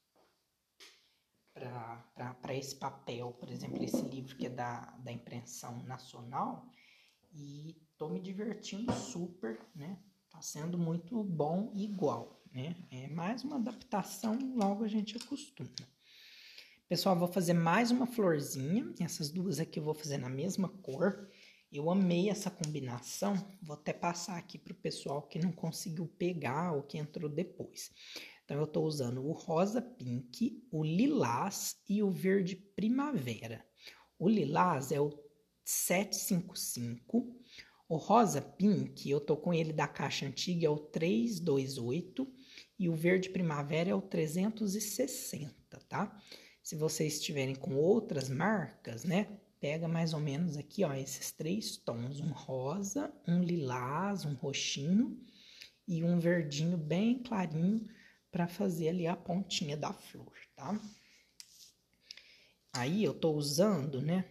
para esse papel, por exemplo, esse livro que é da impressão nacional, e tô me divertindo super, né? Tá sendo muito bom e igual, né? É mais uma adaptação, logo a gente acostuma. Pessoal, vou fazer mais uma florzinha. Essas duas aqui eu vou fazer na mesma cor. Eu amei essa combinação. Vou até passar aqui para o pessoal que não conseguiu pegar ou que entrou depois. Então, eu estou usando o rosa pink, o lilás e o verde primavera. O lilás é o 755. O rosa pink, eu tô com ele da caixa antiga, é o 328. E o verde primavera é o 360, tá? Se vocês estiverem com outras marcas, né? Pega mais ou menos aqui, ó, esses 3 tons. Um rosa, um lilás, um roxinho e um verdinho bem clarinho para fazer ali a pontinha da flor, tá? Aí eu tô usando, né?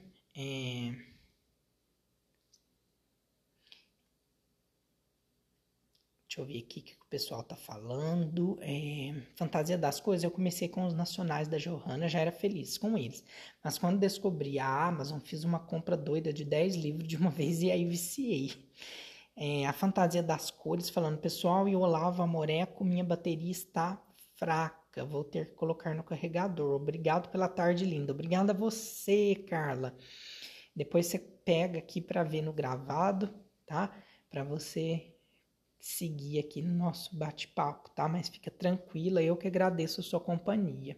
Deixa eu ver aqui o que o pessoal tá falando. Fantasia das Coisas, eu comecei com os nacionais da Johanna, já era feliz com eles. Mas quando descobri a Amazon, fiz uma compra doida de 10 livros de uma vez e aí viciei. A Fantasia das Cores falando, pessoal, e Olavo Amoreco, minha bateria está fraca, vou ter que colocar no carregador. Obrigado pela tarde linda. Obrigada a você, Carla. Depois você pega aqui para ver no gravado, tá? Para você seguir aqui no nosso bate-papo, tá? Mas fica tranquila, eu que agradeço a sua companhia.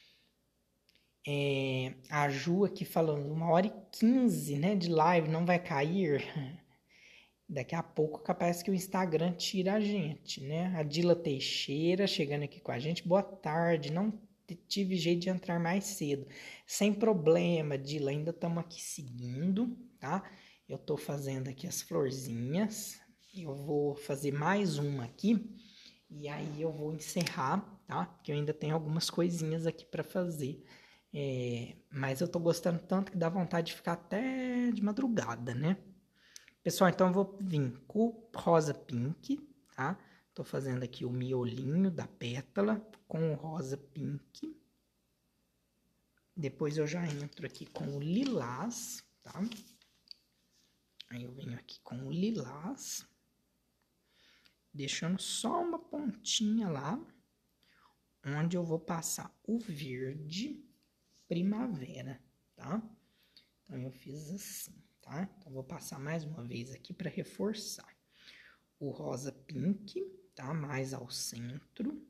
A Ju aqui falando, 1h15, né, de live, não vai cair? Daqui a pouco capaz que o Instagram tira a gente, né? A Dila Teixeira chegando aqui com a gente, boa tarde, não tive jeito de entrar mais cedo. Sem problema, Dila, ainda estamos aqui seguindo, tá? Eu tô fazendo aqui as florzinhas, eu vou fazer mais uma aqui e aí eu vou encerrar, tá? Porque eu ainda tenho algumas coisinhas aqui para fazer. Mas eu tô gostando tanto que dá vontade de ficar até de madrugada, né? Pessoal, então eu vou vir com o rosa pink, tá? Tô fazendo aqui o miolinho da pétala com o rosa pink. Depois eu já entro aqui com o lilás, tá? Aí eu venho aqui com o lilás, deixando só uma pontinha lá, onde eu vou passar o verde primavera, tá? Então eu fiz assim, tá? Então eu vou passar mais uma vez aqui para reforçar. O rosa pink, tá? Mais ao centro.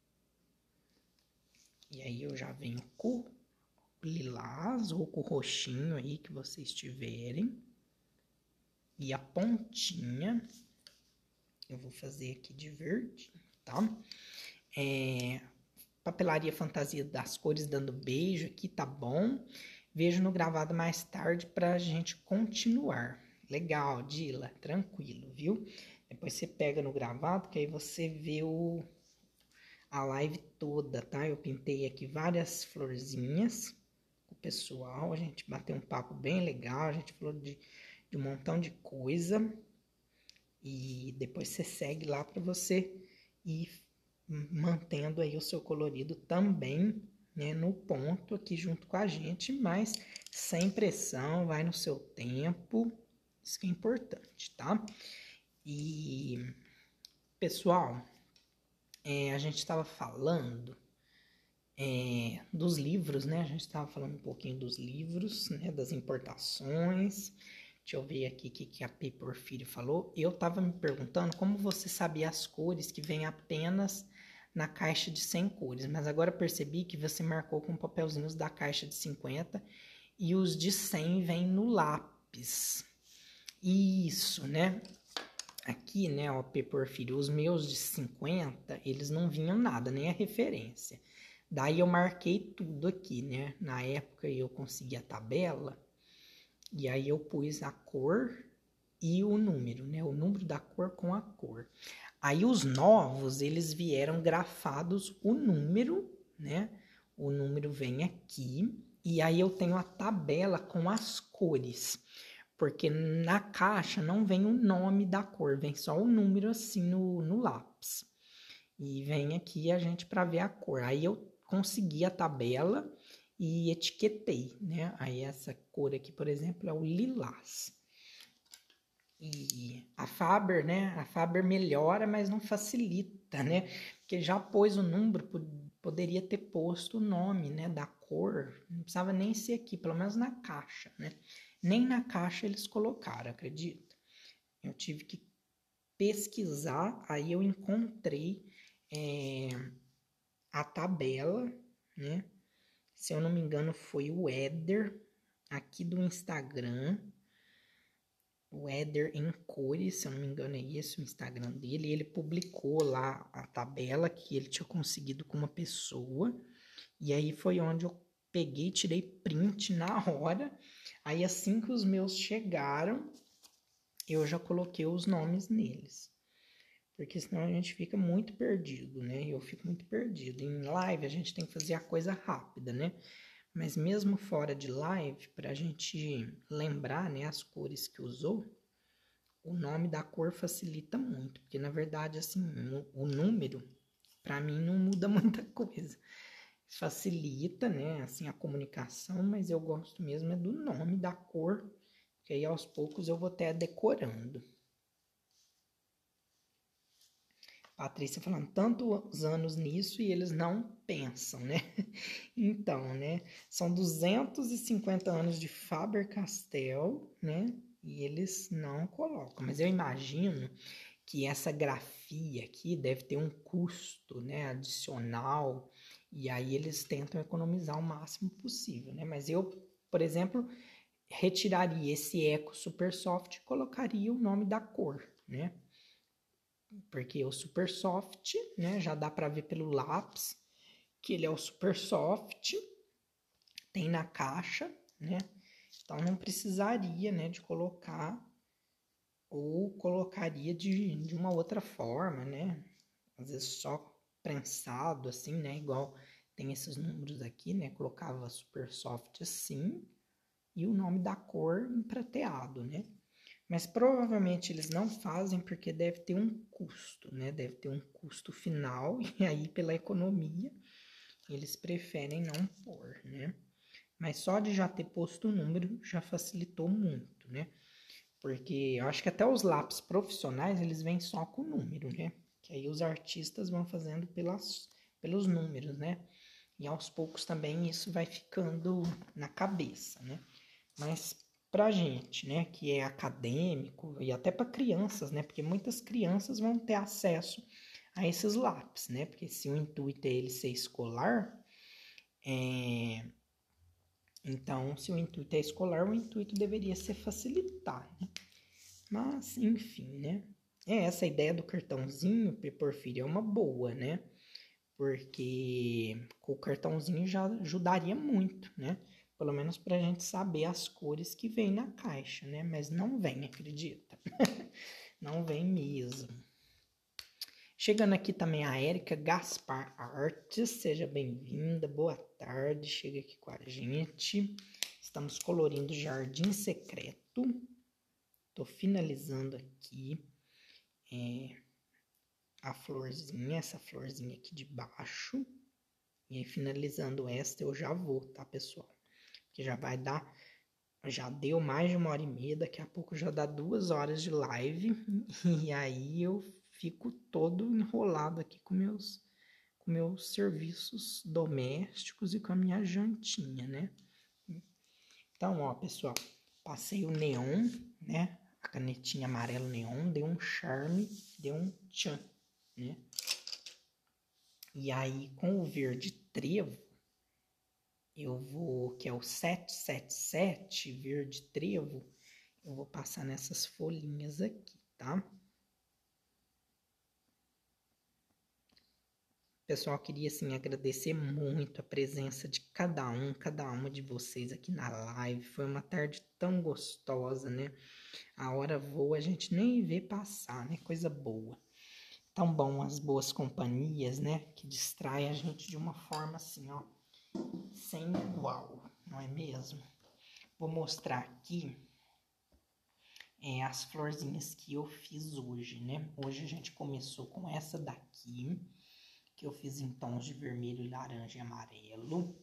E aí eu já venho com o lilás ou com o roxinho aí que vocês tiverem. E a pontinha eu vou fazer aqui de verde, tá? Papelaria Fantasia das Cores dando beijo aqui, tá bom? Vejo no gravado mais tarde pra gente continuar. Legal, Dila, tranquilo, viu? Depois você pega no gravado, que aí você vê a live toda, tá? Eu pintei aqui várias florzinhas com o pessoal, a gente bateu um papo bem legal, a gente falou de um montão de coisa. E depois você segue lá para você ir mantendo aí o seu colorido também, né, no ponto aqui junto com a gente, mas sem pressão, vai no seu tempo, isso que é importante, tá? E, pessoal, a gente estava falando dos livros, né? A gente estava falando um pouquinho dos livros, né? Das importações. Deixa eu ver aqui o que a P. Porfírio falou. Eu estava me perguntando como você sabia as cores que vêm apenas na caixa de 100 cores, mas agora percebi que você marcou com papelzinhos da caixa de 50 e os de 100 vêm no lápis. Isso, né? Aqui, né, ó, P. Porfírio, os meus de 50, eles não vinham nada, nem a referência. Daí eu marquei tudo aqui, né? Na época eu consegui a tabela e aí eu pus a cor e o número, né? O número da cor com a cor. Aí os novos, eles vieram grafados o número, né? O número vem aqui e aí eu tenho a tabela com as cores. Porque na caixa não vem o nome da cor, vem só o número assim no lápis. E vem aqui a gente para ver a cor. Aí eu consegui a tabela e etiquetei, né? Aí essa cor aqui, por exemplo, é o lilás. E a Faber, né? A Faber melhora, mas não facilita, né? Porque já pôs o número, poderia ter posto o nome, né? Da cor. Não precisava nem ser aqui, pelo menos na caixa, né? Nem na caixa eles colocaram, acredita? Eu tive que pesquisar, aí eu encontrei a tabela, né? Se eu não me engano, foi o Éder, aqui do Instagram. O Éder em cores, se eu não me engano, é esse o Instagram dele. Ele publicou lá a tabela que ele tinha conseguido com uma pessoa. E aí foi onde eu peguei, tirei print na hora. Aí assim que os meus chegaram, eu já coloquei os nomes neles. Porque senão a gente fica muito perdido, né? Eu fico muito perdido. Em live a gente tem que fazer a coisa rápida, né? Mas mesmo fora de live, para a gente lembrar, né, as cores que usou, o nome da cor facilita muito. Porque na verdade, assim, o número, para mim, não muda muita coisa. Facilita, né, assim, a comunicação, mas eu gosto mesmo é do nome da cor, que aí aos poucos eu vou até decorando. Patrícia falando, tantos anos nisso e eles não pensam, né? Então, né? São 250 anos de Faber-Castell, né? E eles não colocam. Mas eu imagino que essa grafia aqui deve ter um custo, né? Adicional. E aí eles tentam economizar o máximo possível, né? Mas eu, por exemplo, retiraria esse Eco Super Soft e colocaria o nome da cor, né? Porque o Super Soft, né, já dá para ver pelo lápis que ele é o Super Soft, tem na caixa, né? Então não precisaria, né, de colocar ou colocaria de uma outra forma, né? Às vezes só prensado assim, né, igual tem esses números aqui, né? Colocava Super Soft assim e o nome da cor em prateado, né? Mas provavelmente eles não fazem porque deve ter um custo, né? Deve ter um custo final e aí pela economia eles preferem não pôr, né? Mas só de já ter posto o número já facilitou muito, né? Porque eu acho que até os lápis profissionais eles vêm só com o número, né? Que aí os artistas vão fazendo pelos números, né? E aos poucos também isso vai ficando na cabeça, né? Mas pra gente, né, que é acadêmico e até para crianças, né, porque muitas crianças vão ter acesso a esses lápis, né, porque se o intuito é ele ser escolar, então se o intuito é escolar, o intuito deveria ser facilitar, né? Mas, enfim, né, essa ideia do cartãozinho, Porfírio, é uma boa, né, porque com o cartãozinho já ajudaria muito, né? Pelo menos pra gente saber as cores que vem na caixa, né? Mas não vem, acredita? Não vem mesmo. Chegando aqui também a Érica Gaspar Artes, seja bem-vinda, boa tarde, chega aqui com a gente. Estamos colorindo Jardim Secreto. Tô finalizando aqui a florzinha, essa florzinha aqui de baixo. E aí, finalizando esta, eu já vou, tá, pessoal? Porque já vai dar, já deu mais de 1h30, daqui a pouco já dá 2 horas de live. E aí eu fico todo enrolado aqui com meus serviços domésticos e com a minha jantinha, né? Então, ó, pessoal, passei o neon, né? A canetinha amarelo neon, deu um charme, deu um tchan, né? E aí, com o verde trevo, eu vou, que é o 777, verde trevo, eu vou passar nessas folhinhas aqui, tá? Pessoal, queria, assim, agradecer muito a presença de cada uma de vocês aqui na live. Foi uma tarde tão gostosa, né? A hora voa, a gente nem vê passar, né? Coisa boa. Tão bom as boas companhias, né? Que distrai a gente de uma forma assim, ó, sem igual, não é mesmo? Vou mostrar aqui as florzinhas que eu fiz hoje, né? Hoje a gente começou com essa daqui, que eu fiz em tons de vermelho, laranja e amarelo.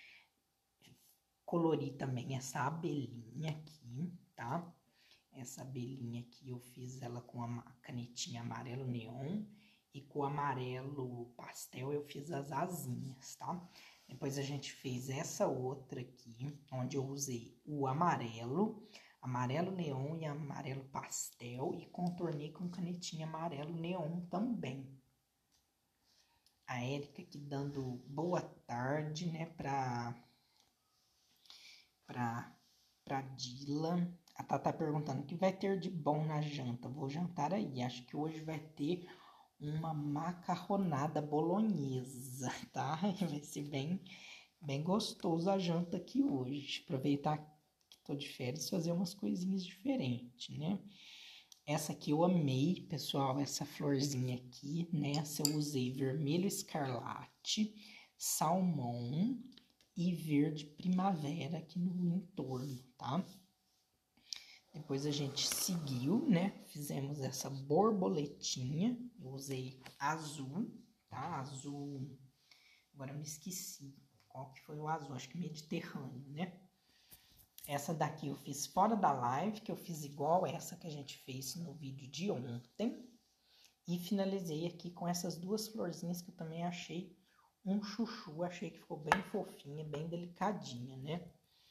Colori também essa abelhinha aqui, tá? Essa abelhinha aqui eu fiz ela com a canetinha amarelo neon e com o amarelo pastel eu fiz as asinhas, tá? Depois a gente fez essa outra aqui, onde eu usei o amarelo neon e amarelo pastel e contornei com canetinha amarelo neon também. A Érica aqui dando boa tarde, né, pra Dila. A Tata perguntando o que vai ter de bom na janta. Vou jantar aí. Acho que hoje vai ter uma macarronada bolonhesa, tá? Vai ser bem gostoso a janta aqui hoje. Aproveitar que tô de férias e fazer umas coisinhas diferentes, né? Essa aqui eu amei, pessoal. Essa florzinha aqui, nessa eu usei vermelho escarlate, salmão e verde primavera aqui no entorno, tá? Depois a gente seguiu, né? Fizemos essa borboletinha. Eu usei azul, tá? Azul. Agora eu me esqueci qual que foi o azul. Acho que Mediterrâneo, né? Essa daqui eu fiz fora da live, que eu fiz igual essa que a gente fez no vídeo de ontem. E finalizei aqui com essas duas florzinhas que eu também achei um chuchu. Achei que ficou bem fofinha, bem delicadinha, né?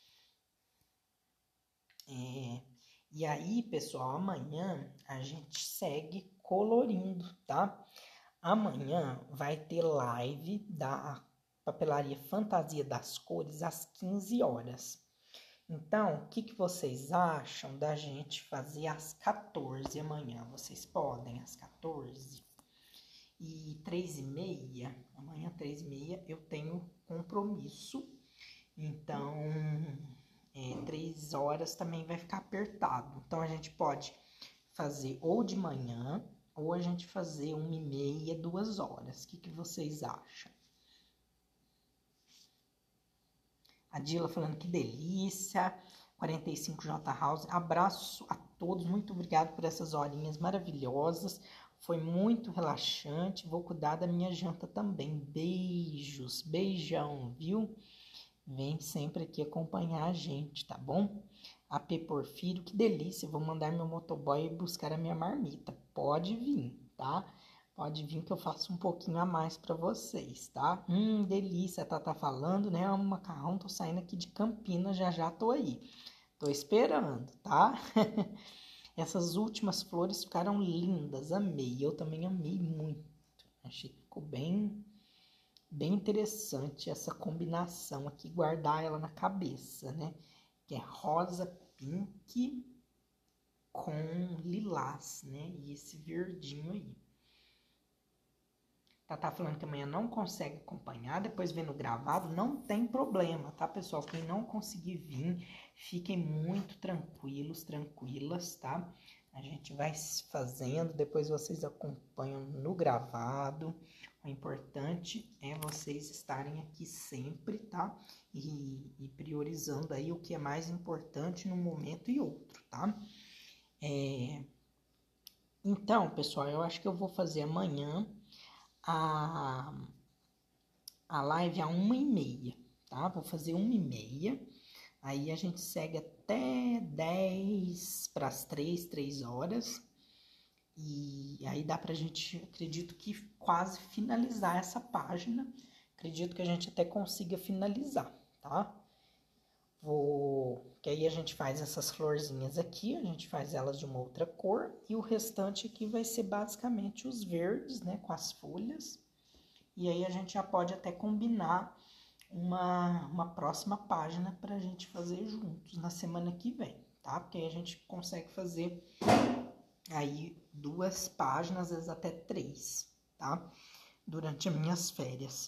E aí, pessoal, amanhã a gente segue colorindo, tá? Amanhã vai ter live da Papelaria Fantasia das Cores às 15 horas. Então, o que vocês acham da gente fazer às 14 amanhã? Vocês podem às 14? E 3h30, amanhã 3h30 eu tenho compromisso, então 3 horas também vai ficar apertado. Então a gente pode fazer ou de manhã, ou a gente fazer 1h30, 2 horas. O que vocês acham? A Dila falando que delícia. 45J House. Abraço a todos. Muito obrigado por essas horinhas maravilhosas. Foi muito relaxante. Vou cuidar da minha janta também. Beijos. Beijão, viu? Vem sempre aqui acompanhar a gente, tá bom? AP Porfírio, que delícia. Vou mandar meu motoboy buscar a minha marmita. Pode vir, tá? Pode vir que eu faço um pouquinho a mais para vocês, tá? Delícia, tá falando, né? Um macarrão, tô saindo aqui de Campinas, já tô aí. Tô esperando, tá? Essas últimas flores ficaram lindas, amei. Eu também amei muito. Achei que ficou bem interessante essa combinação aqui, guardar ela na cabeça, né? Que é rosa pink com lilás, né? E esse verdinho aí. Tá falando que amanhã não consegue acompanhar, depois vendo gravado, não tem problema, tá, pessoal? Quem não conseguir vir, fiquem muito tranquilos, tranquilas, tá? A gente vai fazendo, depois vocês acompanham no gravado. O importante é vocês estarem aqui sempre, tá? E priorizando aí o que é mais importante num momento e outro, tá? Então, pessoal, eu acho que eu vou fazer amanhã a live a 1h30, tá? Vou fazer 1h30, aí a gente segue até 10 para as 3 horas, e aí dá pra gente, acredito que quase finalizar essa página, acredito que a gente até consiga finalizar, tá? Que aí a gente faz essas florzinhas aqui, a gente faz elas de uma outra cor, e o restante aqui vai ser basicamente os verdes, né, com as folhas. E aí a gente já pode até combinar uma próxima página pra gente fazer juntos na semana que vem, tá? Porque aí a gente consegue fazer aí 2 páginas, às vezes até 3, tá? Durante as minhas férias.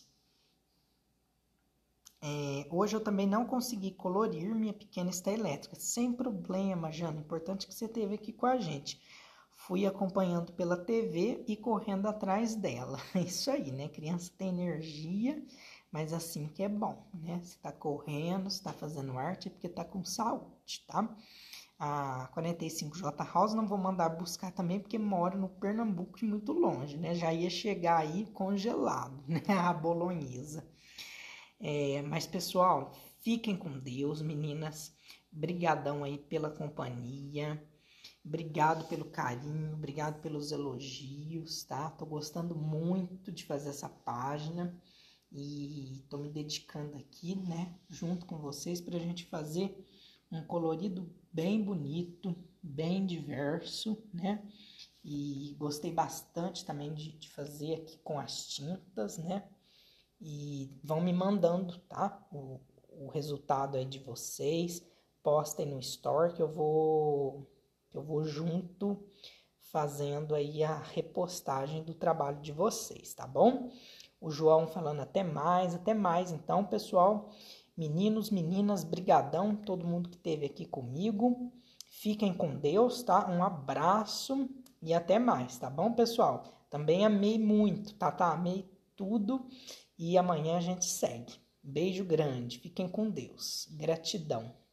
Hoje eu também não consegui colorir minha pequena Esther elétrica. Sem problema, Jana. Importante que você esteve aqui com a gente. Fui acompanhando pela TV e correndo atrás dela. Isso aí, né? Criança tem energia, mas assim que é bom, né? Você tá correndo, você tá fazendo arte, é porque tá com saúde, tá? A 45J House não vou mandar buscar também, porque moro no Pernambuco e muito longe, né? Já ia chegar aí congelado, né? A bolonhesa. Mas, pessoal, fiquem com Deus, meninas. Brigadão aí pela companhia. Obrigado pelo carinho, obrigado pelos elogios, tá? Tô gostando muito de fazer essa página e tô me dedicando aqui, né, junto com vocês pra gente fazer um colorido bem bonito, bem diverso, né? E gostei bastante também de fazer aqui com as tintas, né? E vão me mandando, tá? O resultado aí de vocês. Postem no Store que eu vou junto fazendo aí a repostagem do trabalho de vocês, tá bom? O João falando até mais. Então, pessoal, meninos, meninas, brigadão, todo mundo que esteve aqui comigo. Fiquem com Deus, tá? Um abraço e até mais, tá bom, pessoal? Também amei muito, tá? Amei tudo. E amanhã a gente segue. Beijo grande. Fiquem com Deus. Gratidão.